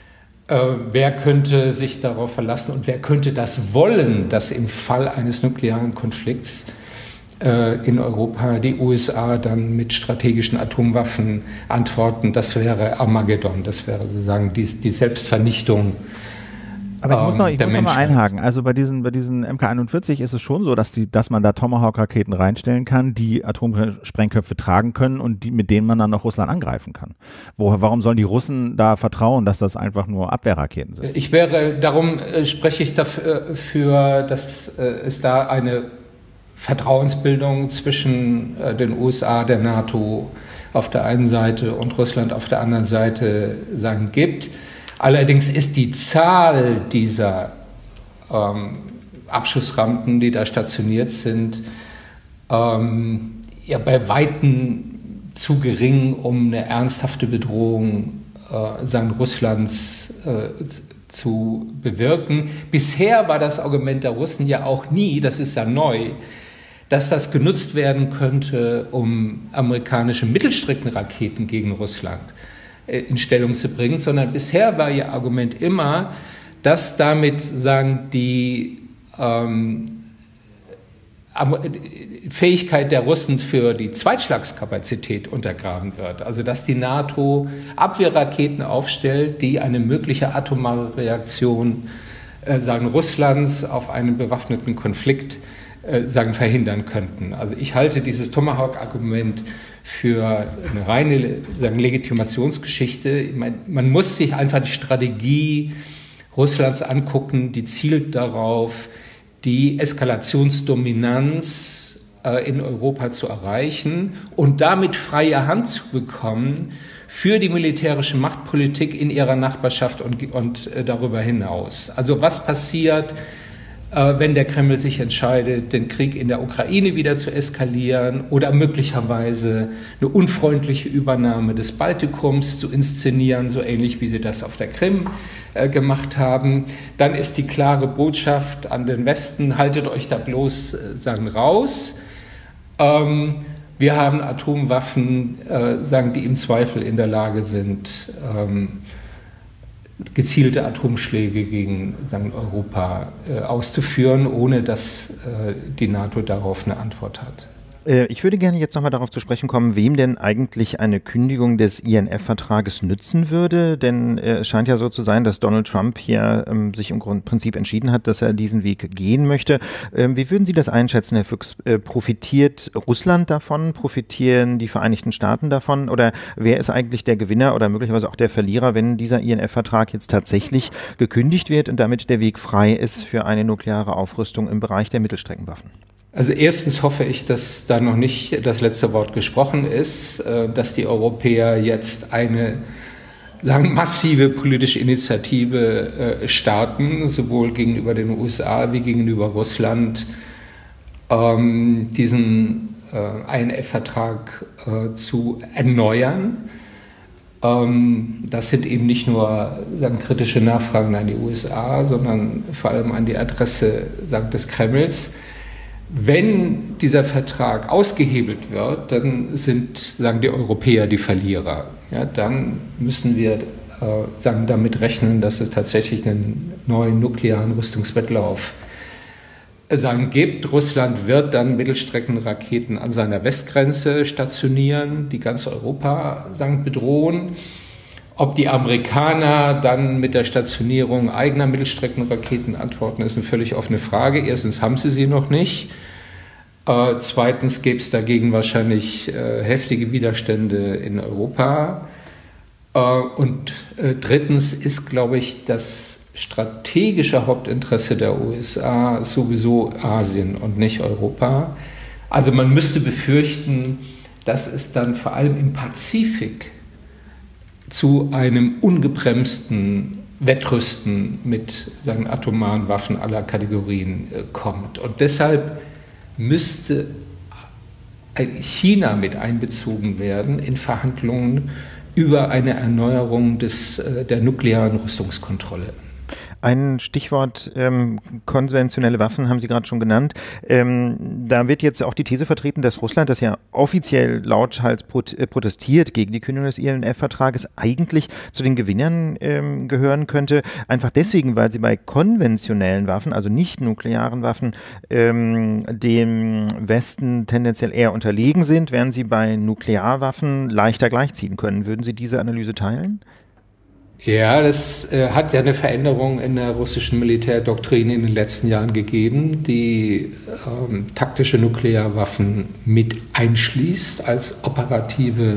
Wer könnte sich darauf verlassen und wer könnte das wollen, dass im Fall eines nuklearen Konflikts in Europa die USA dann mit strategischen Atomwaffen antworten? Das wäre Armageddon, das wäre sozusagen die Selbstvernichtung. Aber ich muss noch mal einhaken. Also bei diesen MK-41 ist es schon so, dass man da Tomahawk-Raketen reinstellen kann, die Atomsprengköpfe tragen können und mit denen man dann noch Russland angreifen kann. Warum sollen die Russen da vertrauen, dass das einfach nur Abwehrraketen sind? Darum spreche ich dafür, dass es da eine Vertrauensbildung zwischen den USA, der NATO auf der einen Seite und Russland auf der anderen Seite gibt. Allerdings ist die Zahl dieser Abschussrampen, die da stationiert sind, bei Weitem zu gering, um eine ernsthafte Bedrohung Russlands zu bewirken. Bisher war das Argument der Russen ja auch nie, das ist ja neu, dass das genutzt werden könnte, um amerikanische Mittelstreckenraketen gegen Russland in Stellung zu bringen, sondern bisher war ihr Argument immer, dass damit die Fähigkeit der Russen für die Zweitschlagskapazität untergraben wird. Also dass die NATO Abwehrraketen aufstellt, die eine mögliche atomare Reaktion Russlands auf einen bewaffneten Konflikt verhindern könnten. Also ich halte dieses Tomahawk-Argument für eine reine Legitimationsgeschichte. Man muss sich einfach die Strategie Russlands angucken, die zielt darauf, die Eskalationsdominanz in Europa zu erreichen und damit freie Hand zu bekommen für die militärische Machtpolitik in ihrer Nachbarschaft und darüber hinaus. Also was passiert, wenn der Kreml sich entscheidet, den Krieg in der Ukraine wieder zu eskalieren oder möglicherweise eine unfreundliche Übernahme des Baltikums zu inszenieren, so ähnlich wie sie das auf der Krim gemacht haben, dann ist die klare Botschaft an den Westen, haltet euch da bloß raus. Wir haben Atomwaffen, die im Zweifel in der Lage sind, gezielte Atomschläge gegen Europa auszuführen, ohne dass die NATO darauf eine Antwort hat. Ich würde gerne jetzt nochmal darauf zu sprechen kommen, wem denn eigentlich eine Kündigung des INF-Vertrages nützen würde, denn es scheint ja so zu sein, dass Donald Trump hier sich im Prinzip entschieden hat, dass er diesen Weg gehen möchte. Wie würden Sie das einschätzen, Herr Fuchs? Profitiert Russland davon? Profitieren die Vereinigten Staaten davon? Oder wer ist eigentlich der Gewinner oder möglicherweise auch der Verlierer, wenn dieser INF-Vertrag jetzt tatsächlich gekündigt wird und damit der Weg frei ist für eine nukleare Aufrüstung im Bereich der Mittelstreckenwaffen? Also erstens hoffe ich, dass da noch nicht das letzte Wort gesprochen ist, dass die Europäer jetzt eine massive politische Initiative starten, sowohl gegenüber den USA wie gegenüber Russland, diesen INF-Vertrag zu erneuern. Das sind eben nicht nur kritische Nachfragen an die USA, sondern vor allem an die Adresse des Kremls. Wenn dieser Vertrag ausgehebelt wird, dann sind, die Europäer die Verlierer. Ja, dann müssen wir damit rechnen, dass es tatsächlich einen neuen nuklearen Rüstungswettlauf gibt. Russland wird dann Mittelstreckenraketen an seiner Westgrenze stationieren, die ganz Europa bedrohen. Ob die Amerikaner dann mit der Stationierung eigener Mittelstreckenraketen antworten, ist eine völlig offene Frage. Erstens haben sie noch nicht. Zweitens gäbe es dagegen wahrscheinlich heftige Widerstände in Europa. Und drittens ist, glaube ich, das strategische Hauptinteresse der USA sowieso Asien und nicht Europa. Also man müsste befürchten, dass es dann vor allem im Pazifik zu einem ungebremsten Wettrüsten mit atomaren Waffen aller Kategorien kommt. Und deshalb müsste China mit einbezogen werden in Verhandlungen über eine Erneuerung der nuklearen Rüstungskontrolle. Ein Stichwort konventionelle Waffen haben Sie gerade schon genannt. Da wird jetzt auch die These vertreten, dass Russland, das ja offiziell lauthals protestiert gegen die Kündigung des INF-Vertrages, eigentlich zu den Gewinnern gehören könnte. Einfach deswegen, weil sie bei konventionellen Waffen, also nicht nuklearen Waffen, dem Westen tendenziell eher unterlegen sind, während sie bei Nuklearwaffen leichter gleichziehen können. Würden Sie diese Analyse teilen? Ja, das hat ja eine Veränderung in der russischen Militärdoktrin in den letzten Jahren gegeben, die taktische Nuklearwaffen mit einschließt als operative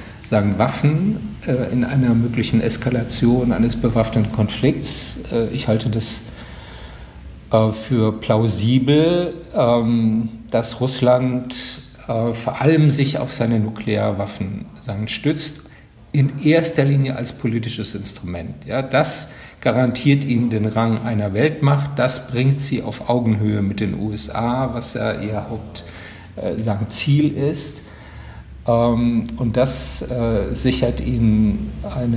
Waffen in einer möglichen Eskalation eines bewaffneten Konflikts. Ich halte das für plausibel, dass Russland vor allem sich auf seine Nuklearwaffen stützt, in erster Linie als politisches Instrument. Ja, das garantiert ihnen den Rang einer Weltmacht, das bringt sie auf Augenhöhe mit den USA, was ja ihr Ziel ist. Und das sichert ihnen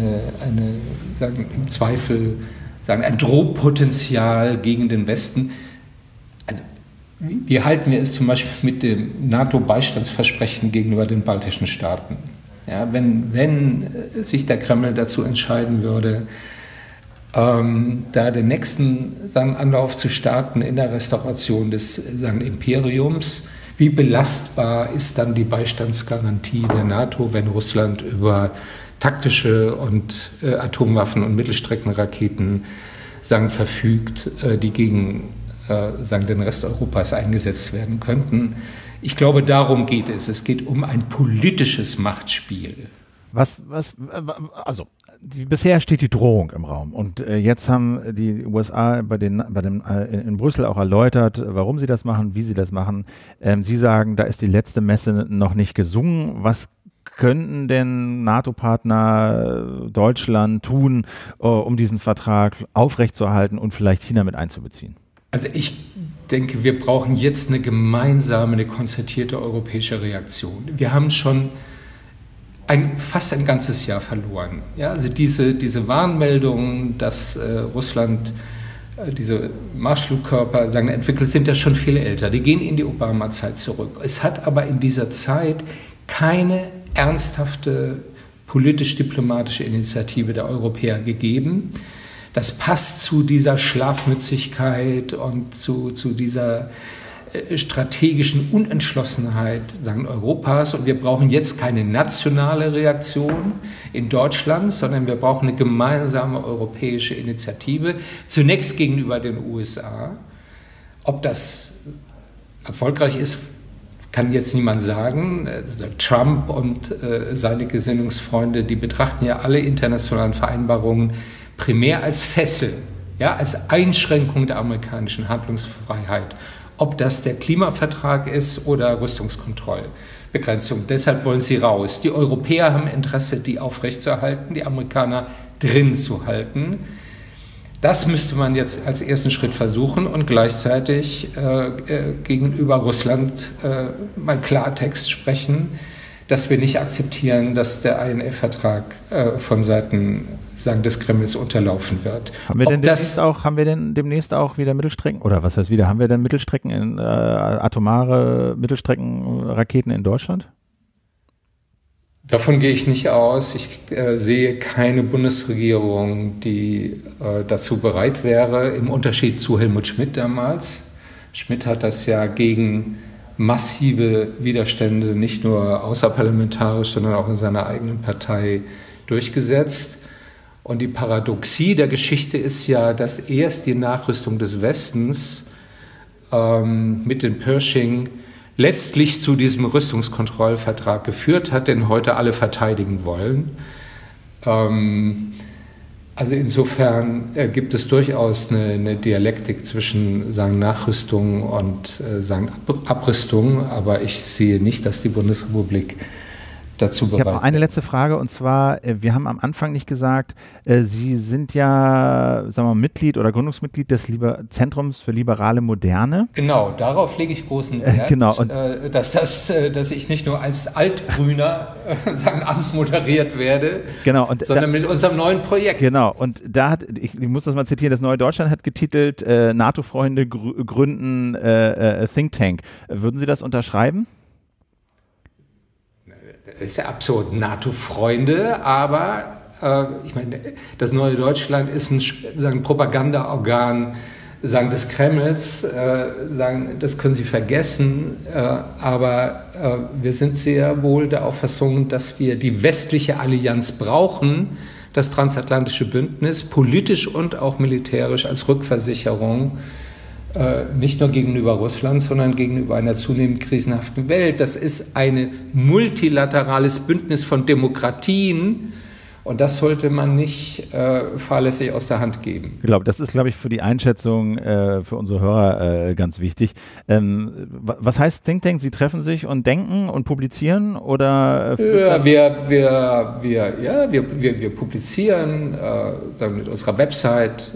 im Zweifel ein Drohpotenzial gegen den Westen. Also, wie halten wir es zum Beispiel mit dem NATO-Beistandsversprechen gegenüber den baltischen Staaten? Ja, wenn sich der Kreml dazu entscheiden würde, da den nächsten Anlauf zu starten in der Restauration des Imperiums, wie belastbar ist dann die Beistandsgarantie der NATO, wenn Russland über taktische und Atomwaffen und Mittelstreckenraketen verfügt, die gegen den Rest Europas eingesetzt werden könnten? Ich glaube, darum geht es. Es geht um ein politisches Machtspiel. Bisher steht die Drohung im Raum und jetzt haben die USA in Brüssel auch erläutert, warum sie das machen, wie sie das machen. Sie sagen, da ist die letzte Messe noch nicht gesungen. Was könnten denn NATO-Partner Deutschland tun, um diesen Vertrag aufrechtzuerhalten und vielleicht China mit einzubeziehen? Also ich denke, wir brauchen jetzt eine gemeinsame, eine konzertierte europäische Reaktion. Wir haben schon fast ein ganzes Jahr verloren. Ja, also diese Warnmeldungen, dass Russland diese Marschflugkörper entwickelt, sind ja schon viel älter. Die gehen in die Obama-Zeit zurück. Es hat aber in dieser Zeit keine ernsthafte politisch-diplomatische Initiative der Europäer gegeben. Das passt zu dieser Schlafmützigkeit und zu dieser strategischen Unentschlossenheit Europas. Und wir brauchen jetzt keine nationale Reaktion in Deutschland, sondern wir brauchen eine gemeinsame europäische Initiative, zunächst gegenüber den USA. Ob das erfolgreich ist, kann jetzt niemand sagen. Trump und seine Gesinnungsfreunde, die betrachten ja alle internationalen Vereinbarungen primär als Fessel, ja, als Einschränkung der amerikanischen Handlungsfreiheit. Ob das der Klimavertrag ist oder Rüstungskontrollbegrenzung. Deshalb wollen sie raus. Die Europäer haben Interesse, die aufrechtzuerhalten, die Amerikaner drin zu halten. Das müsste man jetzt als ersten Schritt versuchen und gleichzeitig gegenüber Russland mal Klartext sprechen, dass wir nicht akzeptieren, dass der INF-Vertrag von Seiten des Kremls unterlaufen wird. Haben wir denn demnächst auch wieder Mittelstrecken, oder was heißt wieder, haben wir denn Mittelstrecken atomare Mittelstreckenraketen in Deutschland? Davon gehe ich nicht aus. Ich sehe keine Bundesregierung, die dazu bereit wäre, im Unterschied zu Helmut Schmidt damals. Schmidt hat das ja gegen massive Widerstände, nicht nur außerparlamentarisch, sondern auch in seiner eigenen Partei durchgesetzt. Und die Paradoxie der Geschichte ist ja, dass erst die Nachrüstung des Westens mit den Pershing letztlich zu diesem Rüstungskontrollvertrag geführt hat, den heute alle verteidigen wollen. Also insofern gibt es durchaus eine Dialektik zwischen Nachrüstung und Abrüstung, aber ich sehe nicht, dass die Bundesrepublik dazu bereit. Ich habe noch eine letzte Frage, und zwar, wir haben am Anfang nicht gesagt, Sie sind ja, Mitglied oder Gründungsmitglied des Zentrums für liberale Moderne. Genau, darauf lege ich großen Wert, dass ich nicht nur als Altgrüner anmoderiert werde, sondern mit unserem neuen Projekt. Genau, und da ich muss das mal zitieren, das Neue Deutschland hat getitelt, NATO-Freunde gründen Think Tank. Würden Sie das unterschreiben? Das ist ja absurd, NATO-Freunde, aber ich meine, das Neue Deutschland ist ein Propagandaorgan des Kremls, das können Sie vergessen, aber wir sind sehr wohl der Auffassung, dass wir die westliche Allianz brauchen, das transatlantische Bündnis, politisch und auch militärisch als Rückversicherung, nicht nur gegenüber Russland, sondern gegenüber einer zunehmend krisenhaften Welt. Das ist ein multilaterales Bündnis von Demokratien und das sollte man nicht fahrlässig aus der Hand geben. Das ist, glaube ich, für die Einschätzung für unsere Hörer ganz wichtig. Was heißt Think Tank? Sie treffen sich und denken und publizieren? Oder? Ja, wir publizieren mit unserer Website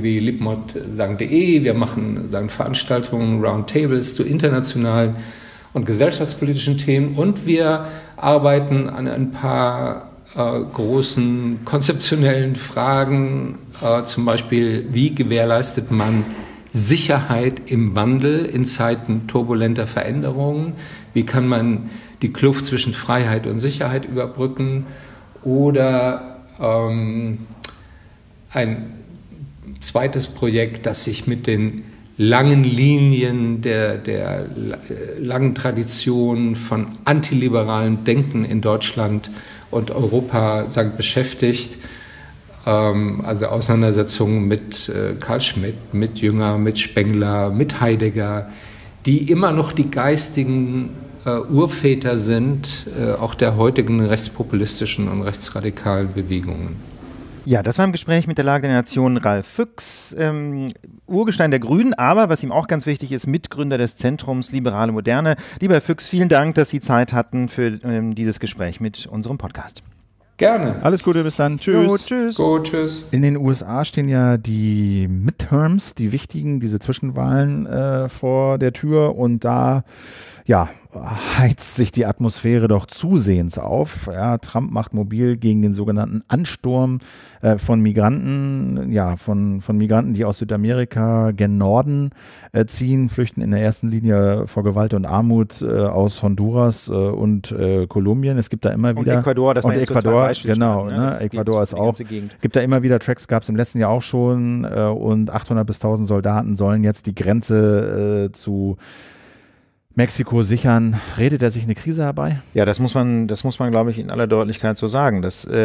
www.libmod.de. Wir machen Veranstaltungen, Roundtables zu internationalen und gesellschaftspolitischen Themen. Und wir arbeiten an ein paar großen konzeptionellen Fragen, zum Beispiel, wie gewährleistet man Sicherheit im Wandel in Zeiten turbulenter Veränderungen? Wie kann man die Kluft zwischen Freiheit und Sicherheit überbrücken? Oder ein zweites Projekt, das sich mit den langen Linien der langen Tradition von antiliberalem Denken in Deutschland und Europa beschäftigt. Also Auseinandersetzungen mit Carl Schmitt, mit Jünger, mit Spengler, mit Heidegger, die immer noch die geistigen Urväter sind, auch der heutigen rechtspopulistischen und rechtsradikalen Bewegungen. Ja, das war im Gespräch mit der Lage der Nation Ralf Füchs, Urgestein der Grünen, aber was ihm auch ganz wichtig ist, Mitgründer des Zentrums Liberale Moderne. Lieber Herr Füchs, vielen Dank, dass Sie Zeit hatten für dieses Gespräch mit unserem Podcast. Gerne. Alles Gute, bis dann. Tschüss. Gut, tschüss. Gut, tschüss. In den USA stehen ja die Midterms, die wichtigen, diese Zwischenwahlen vor der Tür und da heizt sich die Atmosphäre doch zusehends auf. Ja, Trump macht mobil gegen den sogenannten Ansturm von Migranten, von Migranten, die aus Südamerika gen Norden ziehen, flüchten in der ersten Linie vor Gewalt und Armut aus Honduras und Kolumbien. Es gibt da immer wieder... Und Ecuador, das war jetzt Ecuador, so zwei Beispiele. Genau, ne? Ecuador ist auch... Gibt da immer wieder Tracks, gab es im letzten Jahr auch schon und 800 bis 1000 Soldaten sollen jetzt die Grenze zu Mexiko sichern. Redet er sich eine Krise herbei? Ja, das muss man, glaube ich, in aller Deutlichkeit so sagen.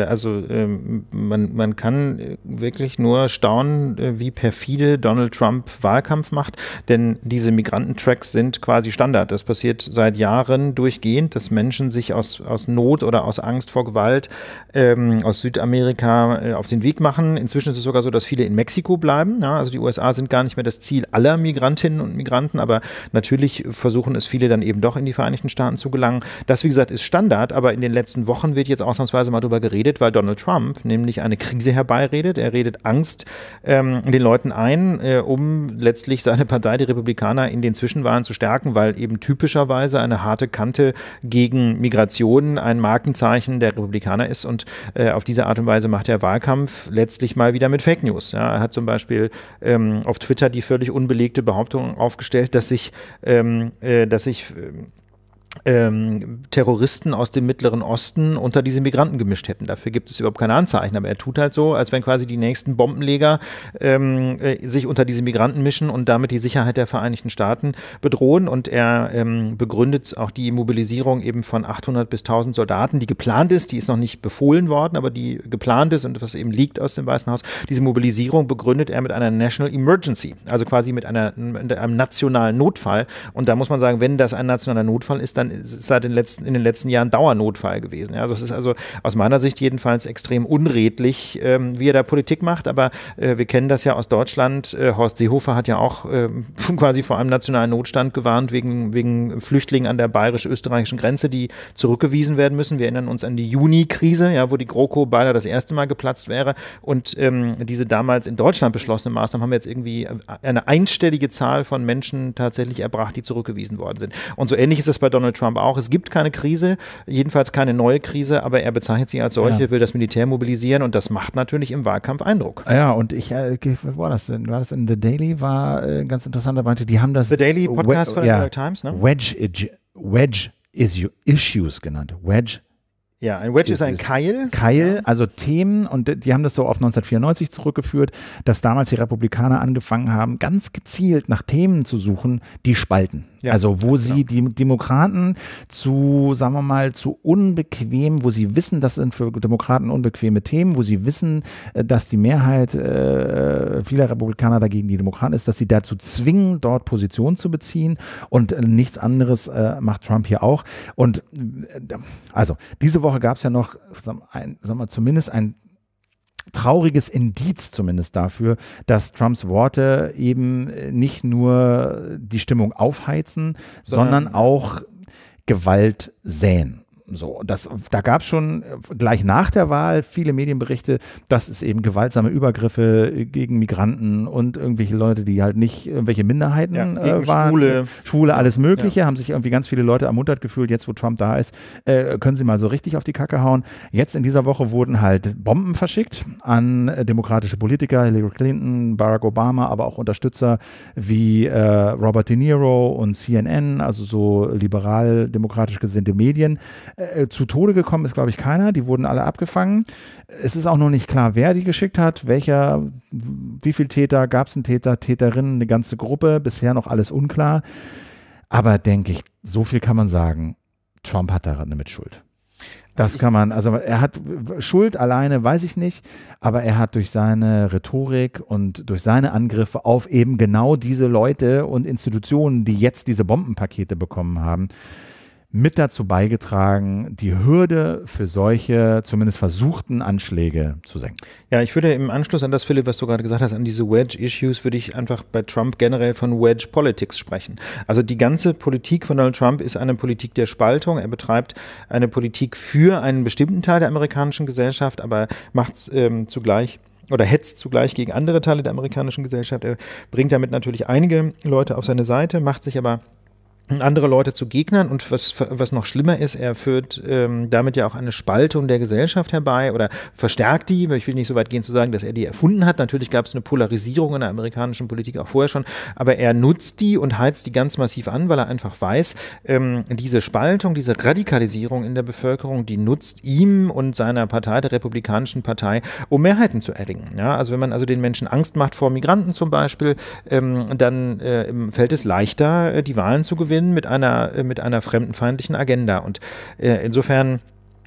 Man kann wirklich nur staunen, wie perfide Donald Trump Wahlkampf macht, denn diese Migrantentracks sind quasi Standard. Das passiert seit Jahren durchgehend, dass Menschen sich aus Not oder aus Angst vor Gewalt aus Südamerika auf den Weg machen. Inzwischen ist es sogar so, dass viele in Mexiko bleiben. Ja, also die USA sind gar nicht mehr das Ziel aller Migrantinnen und Migranten, aber natürlich versuchen es viele dann eben doch in die Vereinigten Staaten zu gelangen. Das, wie gesagt, ist Standard, aber in den letzten Wochen wird jetzt ausnahmsweise mal darüber geredet, weil Donald Trump nämlich eine Krise herbeiredet. Er redet Angst den Leuten ein, um letztlich seine Partei, die Republikaner, in den Zwischenwahlen zu stärken, weil eben typischerweise eine harte Kante gegen Migration ein Markenzeichen der Republikaner ist und auf diese Art und Weise macht er Wahlkampf letztlich mal wieder mit Fake News. Ja, er hat zum Beispiel auf Twitter die völlig unbelegte Behauptung aufgestellt, dass sich Terroristen aus dem Mittleren Osten unter diese Migranten gemischt hätten. Dafür gibt es überhaupt keine Anzeichen, aber er tut halt so, als wenn quasi die nächsten Bombenleger sich unter diese Migranten mischen und damit die Sicherheit der Vereinigten Staaten bedrohen und er begründet auch die Mobilisierung eben von 800 bis 1000 Soldaten, die geplant ist, die ist noch nicht befohlen worden, aber die geplant ist und was eben liegt aus dem Weißen Haus. Diese Mobilisierung begründet er mit einer National Emergency, also quasi mit einem nationalen Notfall und da muss man sagen, wenn das ein nationaler Notfall ist, dann ist es halt in den letzten Jahren Dauernotfall gewesen. Ja, also es ist also aus meiner Sicht jedenfalls extrem unredlich, wie er da Politik macht, aber wir kennen das ja aus Deutschland. Horst Seehofer hat ja auch quasi vor einem nationalen Notstand gewarnt wegen Flüchtlingen an der bayerisch-österreichischen Grenze, die zurückgewiesen werden müssen. Wir erinnern uns an die Juni-Krise, ja, wo die GroKo beinahe das erste Mal geplatzt wäre und diese damals in Deutschland beschlossene Maßnahmen haben jetzt irgendwie eine einstellige Zahl von Menschen tatsächlich erbracht, die zurückgewiesen worden sind. Und so ähnlich ist das bei Donald Trump auch. Es gibt keine Krise, jedenfalls keine neue Krise, aber er bezeichnet sie als solche, will das Militär mobilisieren und das macht natürlich im Wahlkampf Eindruck. Ja, und wo war das denn? War das in The Daily? War ganz interessant, die haben das The Daily Podcast von der New York Times, ne? Wedge Issues genannt. Wedge. Ja, ein Wedge ist ein Keil. Keil, also Themen, und die haben das so auf 1994 zurückgeführt, dass damals die Republikaner angefangen haben, ganz gezielt nach Themen zu suchen, die spalten. Ja, also wo sie die Demokraten zu, sagen wir mal, zu unbequem, wo sie wissen, das sind für Demokraten unbequeme Themen, wo sie wissen, dass die Mehrheit vieler Republikaner dagegen die Demokraten ist, dass sie dazu zwingen, dort Position zu beziehen und nichts anderes macht Trump hier auch. Und also diese Woche gab es ja noch, zumindest ein trauriges Indiz zumindest dafür, dass Trumps Worte eben nicht nur die Stimmung aufheizen, sondern auch Gewalt säen. So, da gab es schon gleich nach der Wahl viele Medienberichte, dass es eben gewaltsame Übergriffe gegen Migranten und irgendwelche Leute, die halt nicht irgendwelche Minderheiten waren. Schwule, alles Mögliche, haben sich irgendwie ganz viele Leute ermuntert gefühlt, jetzt wo Trump da ist, können sie mal so richtig auf die Kacke hauen. Jetzt in dieser Woche wurden halt Bomben verschickt an demokratische Politiker, Hillary Clinton, Barack Obama, aber auch Unterstützer wie Robert De Niro und CNN, also so liberal-demokratisch gesinnte Medien. Zu Tode gekommen ist, glaube ich, keiner. Die wurden alle abgefangen. Es ist auch noch nicht klar, wer die geschickt hat, wie viele Täter, gab es einen Täter, Täterinnen, eine ganze Gruppe, bisher noch alles unklar. Aber denke ich, so viel kann man sagen, Trump hat daran eine Mitschuld. Das kann man, also er hat Schuld alleine, weiß ich nicht, aber er hat durch seine Rhetorik und durch seine Angriffe auf eben genau diese Leute und Institutionen, die jetzt diese Bombenpakete bekommen haben, mit dazu beigetragen, die Hürde für solche zumindest versuchten Anschläge zu senken. Ja, ich würde im Anschluss an das, Philipp, was du gerade gesagt hast, an diese Wedge-Issues, würde ich einfach bei Trump generell von Wedge-Politics sprechen. Also die ganze Politik von Donald Trump ist eine Politik der Spaltung. Er betreibt eine Politik für einen bestimmten Teil der amerikanischen Gesellschaft, aber macht es zugleich oder hetzt zugleich gegen andere Teile der amerikanischen Gesellschaft. Er bringt damit natürlich einige Leute auf seine Seite, macht sich aber andere Leute zu Gegnern und was noch schlimmer ist, er führt damit ja auch eine Spaltung der Gesellschaft herbei oder verstärkt die. Ich will nicht so weit gehen zu sagen, dass er die erfunden hat. Natürlich gab es eine Polarisierung in der amerikanischen Politik auch vorher schon, aber er nutzt die und heizt die ganz massiv an, weil er einfach weiß, diese Spaltung, diese Radikalisierung in der Bevölkerung, die nutzt ihm und seiner Partei, der Republikanischen Partei, um Mehrheiten zu erringen. Ja, also wenn man also den Menschen Angst macht vor Migranten zum Beispiel, dann fällt es leichter, die Wahlen zu gewinnen mit einer fremdenfeindlichen Agenda. Und insofern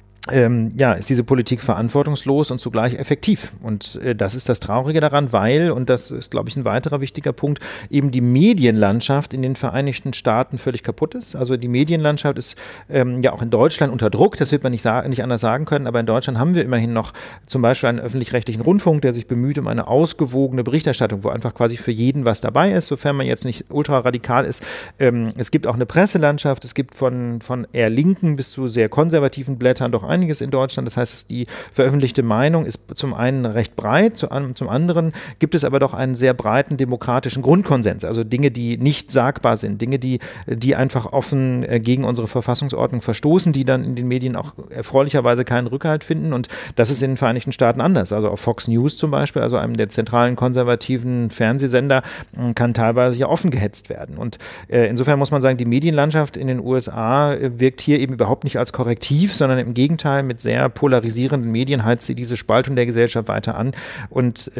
ist diese Politik verantwortungslos und zugleich effektiv. Und das ist das Traurige daran, weil, und das ist, glaube ich, ein weiterer wichtiger Punkt, eben die Medienlandschaft in den Vereinigten Staaten völlig kaputt ist. Also die Medienlandschaft ist ja auch in Deutschland unter Druck, das wird man nicht anders sagen können, aber in Deutschland haben wir immerhin noch zum Beispiel einen öffentlich-rechtlichen Rundfunk, der sich bemüht um eine ausgewogene Berichterstattung, wo einfach quasi für jeden was dabei ist, sofern man jetzt nicht ultraradikal ist. Es gibt auch eine Presselandschaft, es gibt von eher linken bis zu sehr konservativen Blättern doch einiges in Deutschland. Das heißt, die veröffentlichte Meinung ist zum einen recht breit, zum anderen gibt es aber doch einen sehr breiten demokratischen Grundkonsens. Also Dinge, die nicht sagbar sind, Dinge, die einfach offen gegen unsere Verfassungsordnung verstoßen, die dann in den Medien auch erfreulicherweise keinen Rückhalt finden. Und das ist in den Vereinigten Staaten anders. Also auf Fox News zum Beispiel, also einem der zentralen konservativen Fernsehsender, kann teilweise ja offen gehetzt werden. Und insofern muss man sagen, die Medienlandschaft in den USA wirkt hier eben überhaupt nicht als Korrektiv, sondern im Gegenteil, mit sehr polarisierenden Medien heizt sie diese Spaltung der Gesellschaft weiter an. Und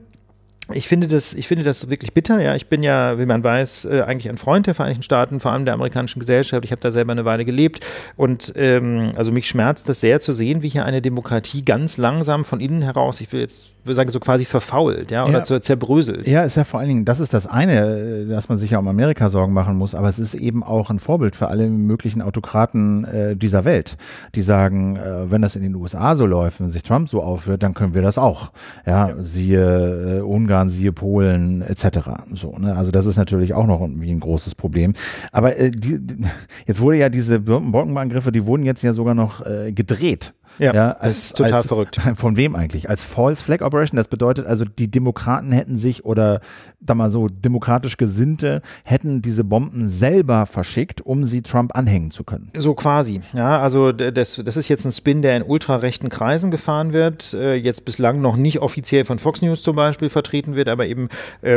ich finde das wirklich bitter. Ja, ich bin ja, wie man weiß, eigentlich ein Freund der Vereinigten Staaten, vor allem der amerikanischen Gesellschaft. Ich habe da selber eine Weile gelebt und also mich schmerzt das sehr zu sehen, wie hier eine Demokratie ganz langsam von innen heraus, ich würde sagen, so quasi verfault, ja, oder zerbröselt. Ja, ist ja vor allen Dingen, das ist das eine, dass man sich ja um Amerika Sorgen machen muss, aber es ist eben auch ein Vorbild für alle möglichen Autokraten dieser Welt, die sagen, wenn das in den USA so läuft, wenn sich Trump so aufhört, dann können wir das auch. Ja. Siehe Ungarn, siehe Polen, etc. So, ne? Also das ist natürlich auch noch irgendwie ein großes Problem. Aber jetzt wurde ja diese Bombenangriffe, die wurden jetzt ja sogar noch gedreht. Ja, das ist total verrückt. Von wem eigentlich? Als False Flag Operation? Das bedeutet also, die Demokraten hätten sich oder da mal so demokratisch Gesinnte hätten diese Bomben selber verschickt, um sie Trump anhängen zu können. So quasi. Ja, also das ist jetzt ein Spin, der in ultrarechten Kreisen gefahren wird, jetzt bislang noch nicht offiziell von Fox News zum Beispiel vertreten wird, aber eben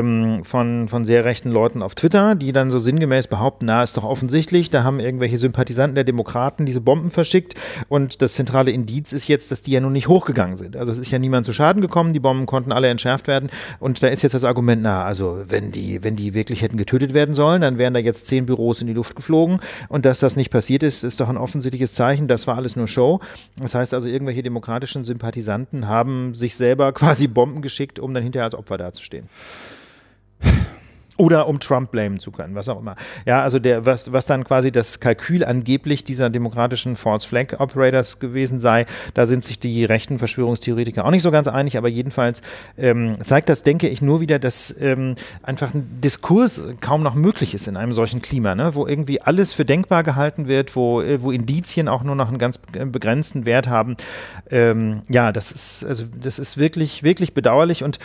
von sehr rechten Leuten auf Twitter, die dann so sinngemäß behaupten, ist doch offensichtlich, da haben irgendwelche Sympathisanten der Demokraten diese Bomben verschickt und das zentrale Indiz ist jetzt, dass die ja nun nicht hochgegangen sind. Also es ist ja niemand zu Schaden gekommen, die Bomben konnten alle entschärft werden und da ist jetzt das Argument, also wenn die wirklich hätten getötet werden sollen, dann wären da jetzt 10 Büros in die Luft geflogen und dass das nicht passiert ist, ist doch ein offensichtliches Zeichen, das war alles nur Show. Das heißt also, irgendwelche demokratischen Sympathisanten haben sich selber quasi Bomben geschickt, um dann hinterher als Opfer dazustehen. Oder um Trump blamen zu können, was auch immer. Ja, also was dann quasi das Kalkül angeblich dieser demokratischen False Flag Operators gewesen sei, da sind sich die rechten Verschwörungstheoretiker auch nicht so ganz einig, aber jedenfalls zeigt das, denke ich, nur wieder, dass einfach ein Diskurs kaum noch möglich ist in einem solchen Klima, ne? Wo irgendwie alles für denkbar gehalten wird, wo Indizien auch nur noch einen ganz begrenzten Wert haben. Das ist wirklich, wirklich bedauerlich und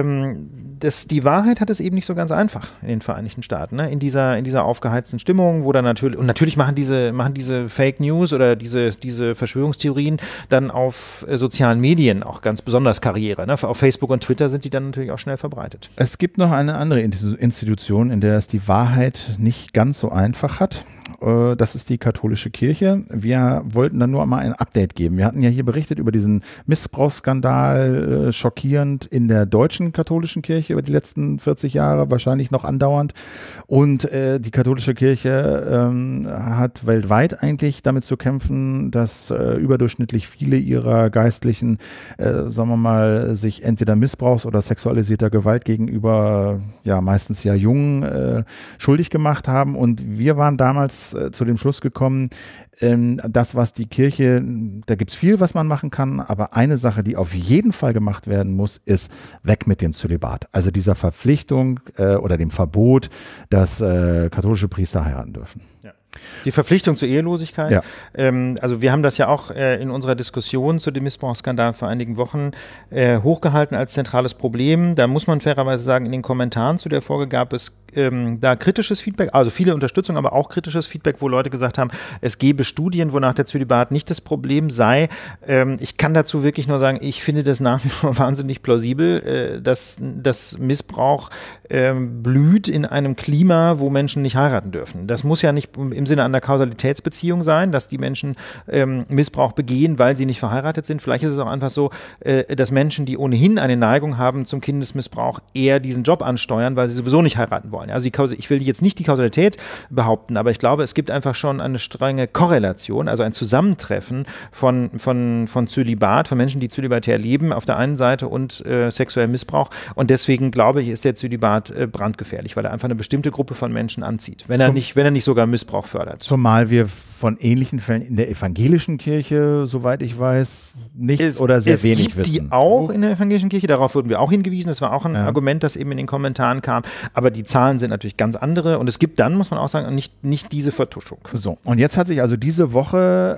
die Wahrheit hat es eben nicht so ganz einfach in den Vereinigten Staaten, ne? In dieser aufgeheizten Stimmung, wo dann natürlich machen diese Fake News oder diese Verschwörungstheorien dann auf sozialen Medien auch ganz besonders Karriere, ne? Auf Facebook und Twitter sind die dann natürlich auch schnell verbreitet. Es gibt noch eine andere Institution, in der es die Wahrheit nicht ganz so einfach hat. Das ist die katholische Kirche. Wir wollten dann nur mal ein Update geben. Wir hatten ja hier berichtet über diesen Missbrauchsskandal, schockierend in der deutschen katholischen Kirche über die letzten 40 Jahre, wahrscheinlich noch andauernd. Und die katholische Kirche hat weltweit eigentlich damit zu kämpfen, dass überdurchschnittlich viele ihrer Geistlichen, sagen wir mal, sich entweder Missbrauchs- oder sexualisierter Gewalt gegenüber, ja meistens ja Jungen, schuldig gemacht haben. Und wir waren damals zu dem Schluss gekommen, das, was die Kirche, da gibt es viel, was man machen kann, aber eine Sache, die auf jeden Fall gemacht werden muss, ist weg mit dem Zölibat. Also dieser Verpflichtung oder dem Verbot, dass katholische Priester heiraten dürfen. Ja. Die Verpflichtung zur Ehelosigkeit. Ja. Also wir haben das ja auch in unserer Diskussion zu dem Missbrauchsskandal vor einigen Wochen hochgehalten als zentrales Problem. Da muss man fairerweise sagen, in den Kommentaren zu der Folge gab es da kritisches Feedback, also viele Unterstützung, aber auch kritisches Feedback, wo Leute gesagt haben, es gebe Studien, wonach der Zölibat nicht das Problem sei. Ich kann dazu wirklich nur sagen, ich finde das nach wie vor wahnsinnig plausibel, dass Missbrauch blüht in einem Klima, wo Menschen nicht heiraten dürfen. Das muss ja nicht im Sinne einer Kausalitätsbeziehung sein, dass die Menschen Missbrauch begehen, weil sie nicht verheiratet sind. Vielleicht ist es auch einfach so, dass Menschen, die ohnehin eine Neigung haben zum Kindesmissbrauch, eher diesen Job ansteuern, weil sie sowieso nicht heiraten wollen. Also ich will jetzt nicht die Kausalität behaupten, aber ich glaube, es gibt einfach schon eine strenge Korrelation, also ein Zusammentreffen von Zölibat, von Menschen, die zölibatär leben, auf der einen Seite und sexuellem Missbrauch. Und deswegen glaube ich, ist der Zölibat brandgefährlich, weil er einfach eine bestimmte Gruppe von Menschen anzieht, wenn er nicht sogar Missbrauch fördert. Zumal wir von ähnlichen Fällen in der evangelischen Kirche, soweit ich weiß, nichts oder sehr wenig wissen. Es gibt die auch in der evangelischen Kirche, darauf wurden wir auch hingewiesen, das war auch ein Argument, das eben in den Kommentaren kam, aber die Zahlen sind natürlich ganz andere und es gibt dann, muss man auch sagen, nicht diese Vertuschung. So, und jetzt hat sich also diese Woche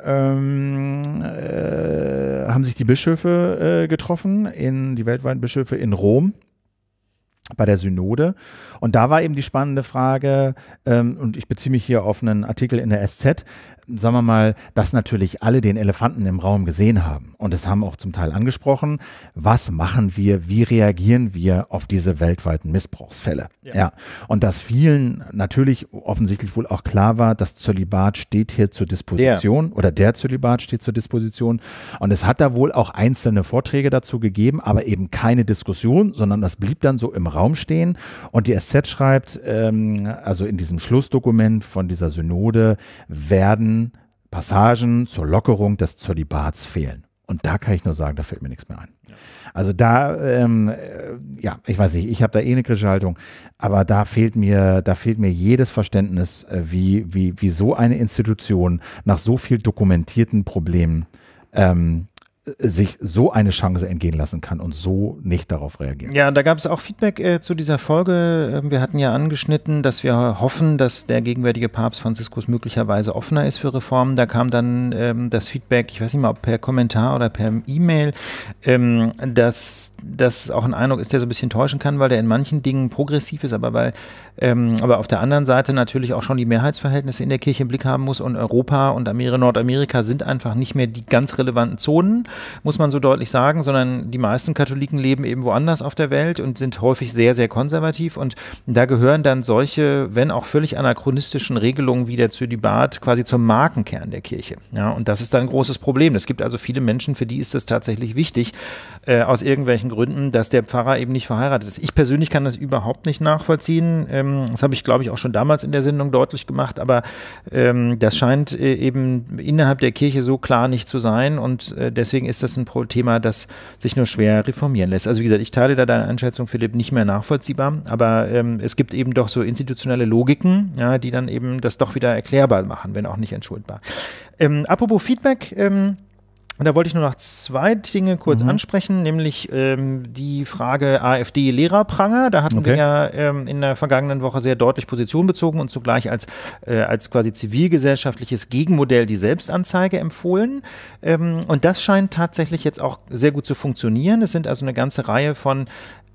haben sich die Bischöfe getroffen, die weltweiten Bischöfe in Rom bei der Synode. Und da war eben die spannende Frage, und ich beziehe mich hier auf einen Artikel in der SZ, sagen wir mal, dass natürlich alle den Elefanten im Raum gesehen haben. Und es haben auch zum Teil angesprochen, was machen wir, wie reagieren wir auf diese weltweiten Missbrauchsfälle. Ja. Und dass vielen natürlich offensichtlich wohl auch klar war, das Zölibat steht hier zur Disposition oder der Zölibat steht zur Disposition. Und es hat da wohl auch einzelne Vorträge dazu gegeben, aber eben keine Diskussion, sondern das blieb dann so im Raum stehen. Und die SZ schreibt, also in diesem Schlussdokument von dieser Synode werden Passagen zur Lockerung des Zölibats fehlen. Und da kann ich nur sagen, da fällt mir nichts mehr ein. Ja. Also da, ich weiß nicht, ich habe da eine kritische Haltung, aber da fehlt mir jedes Verständnis, wie so eine Institution nach so viel dokumentierten Problemen sich so eine Chance entgehen lassen kann und so nicht darauf reagieren. Ja, da gab es auch Feedback zu dieser Folge. Wir hatten ja angeschnitten, dass wir hoffen, dass der gegenwärtige Papst Franziskus möglicherweise offener ist für Reformen. Da kam dann das Feedback, ich weiß nicht mal, ob per Kommentar oder per E-Mail, dass das auch ein Eindruck ist, der so ein bisschen täuschen kann, weil der in manchen Dingen progressiv ist, aber auf der anderen Seite natürlich auch schon die Mehrheitsverhältnisse in der Kirche im Blick haben muss und Europa und Nordamerika sind einfach nicht mehr die ganz relevanten Zonen, muss man so deutlich sagen, sondern die meisten Katholiken leben eben woanders auf der Welt und sind häufig sehr, sehr konservativ und da gehören dann solche, wenn auch völlig anachronistischen Regelungen wie der Zölibat quasi zum Markenkern der Kirche. Ja, und das ist dann ein großes Problem. Es gibt also viele Menschen, für die ist es tatsächlich wichtig, aus irgendwelchen Gründen, dass der Pfarrer eben nicht verheiratet ist. Ich persönlich kann das überhaupt nicht nachvollziehen. Das habe ich, glaube ich, auch schon damals in der Sendung deutlich gemacht, aber das scheint eben innerhalb der Kirche so klar nicht zu sein und deswegen deswegen ist das ein Thema, das sich nur schwer reformieren lässt. Also wie gesagt, ich teile da deine Einschätzung, Philipp, nicht mehr nachvollziehbar, aber es gibt eben doch so institutionelle Logiken, ja, die dann eben das doch wieder erklärbar machen, wenn auch nicht entschuldbar. Apropos Feedback, da wollte ich nur noch 2 Dinge kurz ansprechen, nämlich die Frage AfD-Lehrerpranger. Da hatten wir ja in der vergangenen Woche sehr deutlich Position bezogen und zugleich als quasi zivilgesellschaftliches Gegenmodell die Selbstanzeige empfohlen. Und das scheint tatsächlich jetzt auch sehr gut zu funktionieren. Es sind also eine ganze Reihe von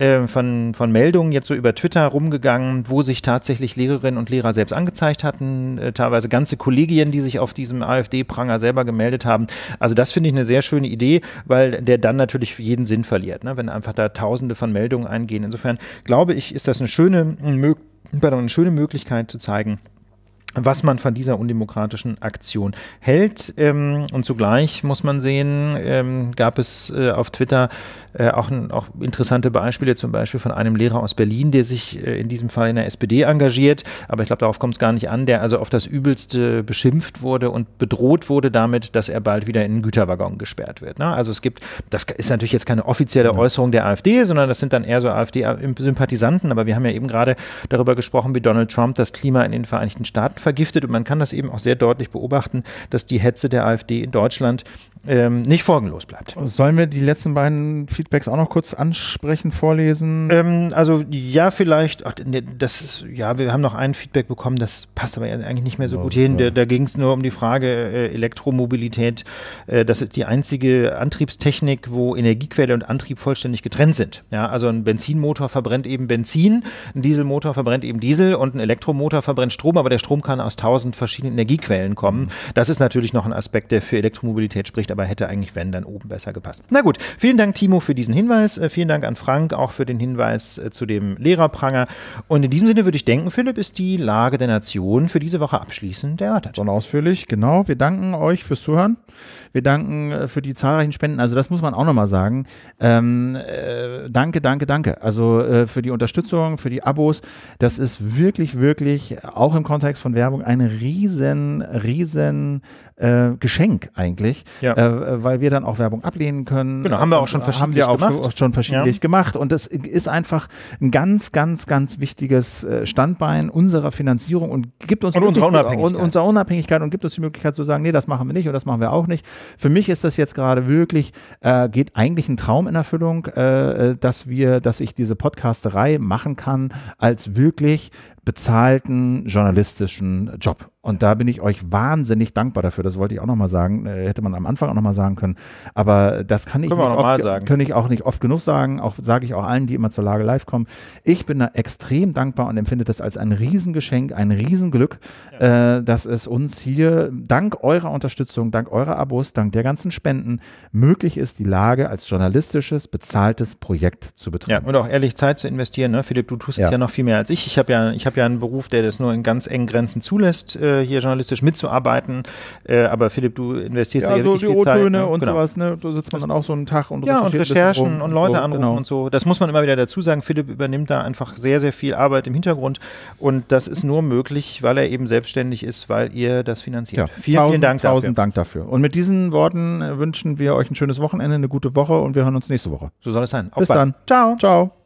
Meldungen jetzt so über Twitter rumgegangen, wo sich tatsächlich Lehrerinnen und Lehrer selbst angezeigt hatten, teilweise ganze Kollegien, die sich auf diesem AfD-Pranger selber gemeldet haben. Also das finde ich eine sehr schöne Idee, weil der dann natürlich für jeden Sinn verliert, ne? Wenn einfach da Tausende von Meldungen eingehen. Insofern glaube ich, ist das eine schöne Möglichkeit zu zeigen, was man von dieser undemokratischen Aktion hält. Und zugleich muss man sehen, gab es auf Twitter auch interessante Beispiele, zum Beispiel von einem Lehrer aus Berlin, der sich in diesem Fall in der SPD engagiert, aber ich glaube, darauf kommt es gar nicht an, der also auf das Übelste beschimpft wurde und bedroht wurde damit, dass er bald wieder in einen Güterwaggon gesperrt wird. Ne? Also das ist natürlich jetzt keine offizielle Äußerung der AfD, sondern das sind dann eher so AfD-Sympathisanten, aber wir haben ja eben gerade darüber gesprochen, wie Donald Trump das Klima in den Vereinigten Staaten vergiftet und man kann das eben auch sehr deutlich beobachten, dass die Hetze der AfD in Deutschland nicht folgenlos bleibt. Sollen wir die letzten beiden Feedbacks auch noch kurz ansprechen, vorlesen? Also ja, vielleicht, wir haben noch ein Feedback bekommen, das passt aber eigentlich nicht mehr so gut hin. Da ging es nur um die Frage Elektromobilität. Das ist die einzige Antriebstechnik, wo Energiequelle und Antrieb vollständig getrennt sind. Ja, also ein Benzinmotor verbrennt eben Benzin, ein Dieselmotor verbrennt eben Diesel und ein Elektromotor verbrennt Strom, aber der Strom kann aus 1000 verschiedenen Energiequellen kommen. Das ist natürlich noch ein Aspekt, der für Elektromobilität spricht, aber hätte eigentlich, wenn, dann oben besser gepasst. Na gut, vielen Dank, Timo, für diesen Hinweis. Vielen Dank an Frank auch für den Hinweis zu dem Lehrerpranger. Und in diesem Sinne würde ich denken, Philipp, ist die Lage der Nation für diese Woche abschließend erörtert. Schon ausführlich, genau. Wir danken euch fürs Zuhören. Wir danken für die zahlreichen Spenden. Also das muss man auch nochmal sagen. Danke. Also für die Unterstützung, für die Abos. Das ist wirklich, wirklich auch im Kontext von Werbung ein riesen Geschenk eigentlich, weil wir dann auch Werbung ablehnen können. Genau, haben wir auch schon verschiedentlich gemacht. Und das ist einfach ein ganz, ganz, ganz wichtiges Standbein unserer Finanzierung und gibt uns unserer Unabhängigkeit und gibt uns die Möglichkeit zu sagen, nee, das machen wir nicht und das machen wir auch nicht. Für mich ist das jetzt gerade wirklich, geht eigentlich ein Traum in Erfüllung, dass ich diese Podcasterei machen kann als wirklich bezahlten journalistischen Job. Und da bin ich euch wahnsinnig dankbar dafür. Das wollte ich auch nochmal sagen. Hätte man am Anfang auch nochmal sagen können. Aber das kann ich auch nicht oft genug sagen. Sage ich auch allen, die immer zur Lage live kommen. Ich bin da extrem dankbar und empfinde das als ein Riesengeschenk, ein Riesenglück, dass es uns hier dank eurer Unterstützung, dank eurer Abos, dank der ganzen Spenden möglich ist, die Lage als journalistisches, bezahltes Projekt zu betreiben. Ja, und auch ehrlich Zeit zu investieren. Ne? Philipp, du tust es ja noch viel mehr als ich. Ich habe ja einen Beruf, der das nur in ganz engen Grenzen zulässt, hier journalistisch mitzuarbeiten. Aber Philipp, du investierst ja wirklich viel Zeit. O-Töne und sowas, ne? Da sitzt man dann auch so einen Tag und Recherchen und Leute anrufen und so. Das muss man immer wieder dazu sagen. Philipp übernimmt da einfach sehr, sehr viel Arbeit im Hintergrund und das ist nur möglich, weil er eben selbstständig ist, weil ihr das finanziert. Ja, vielen Dank dafür. Tausend Dank dafür. Und mit diesen Worten wünschen wir euch ein schönes Wochenende, eine gute Woche und wir hören uns nächste Woche. So soll es sein. Bis dann. Ciao.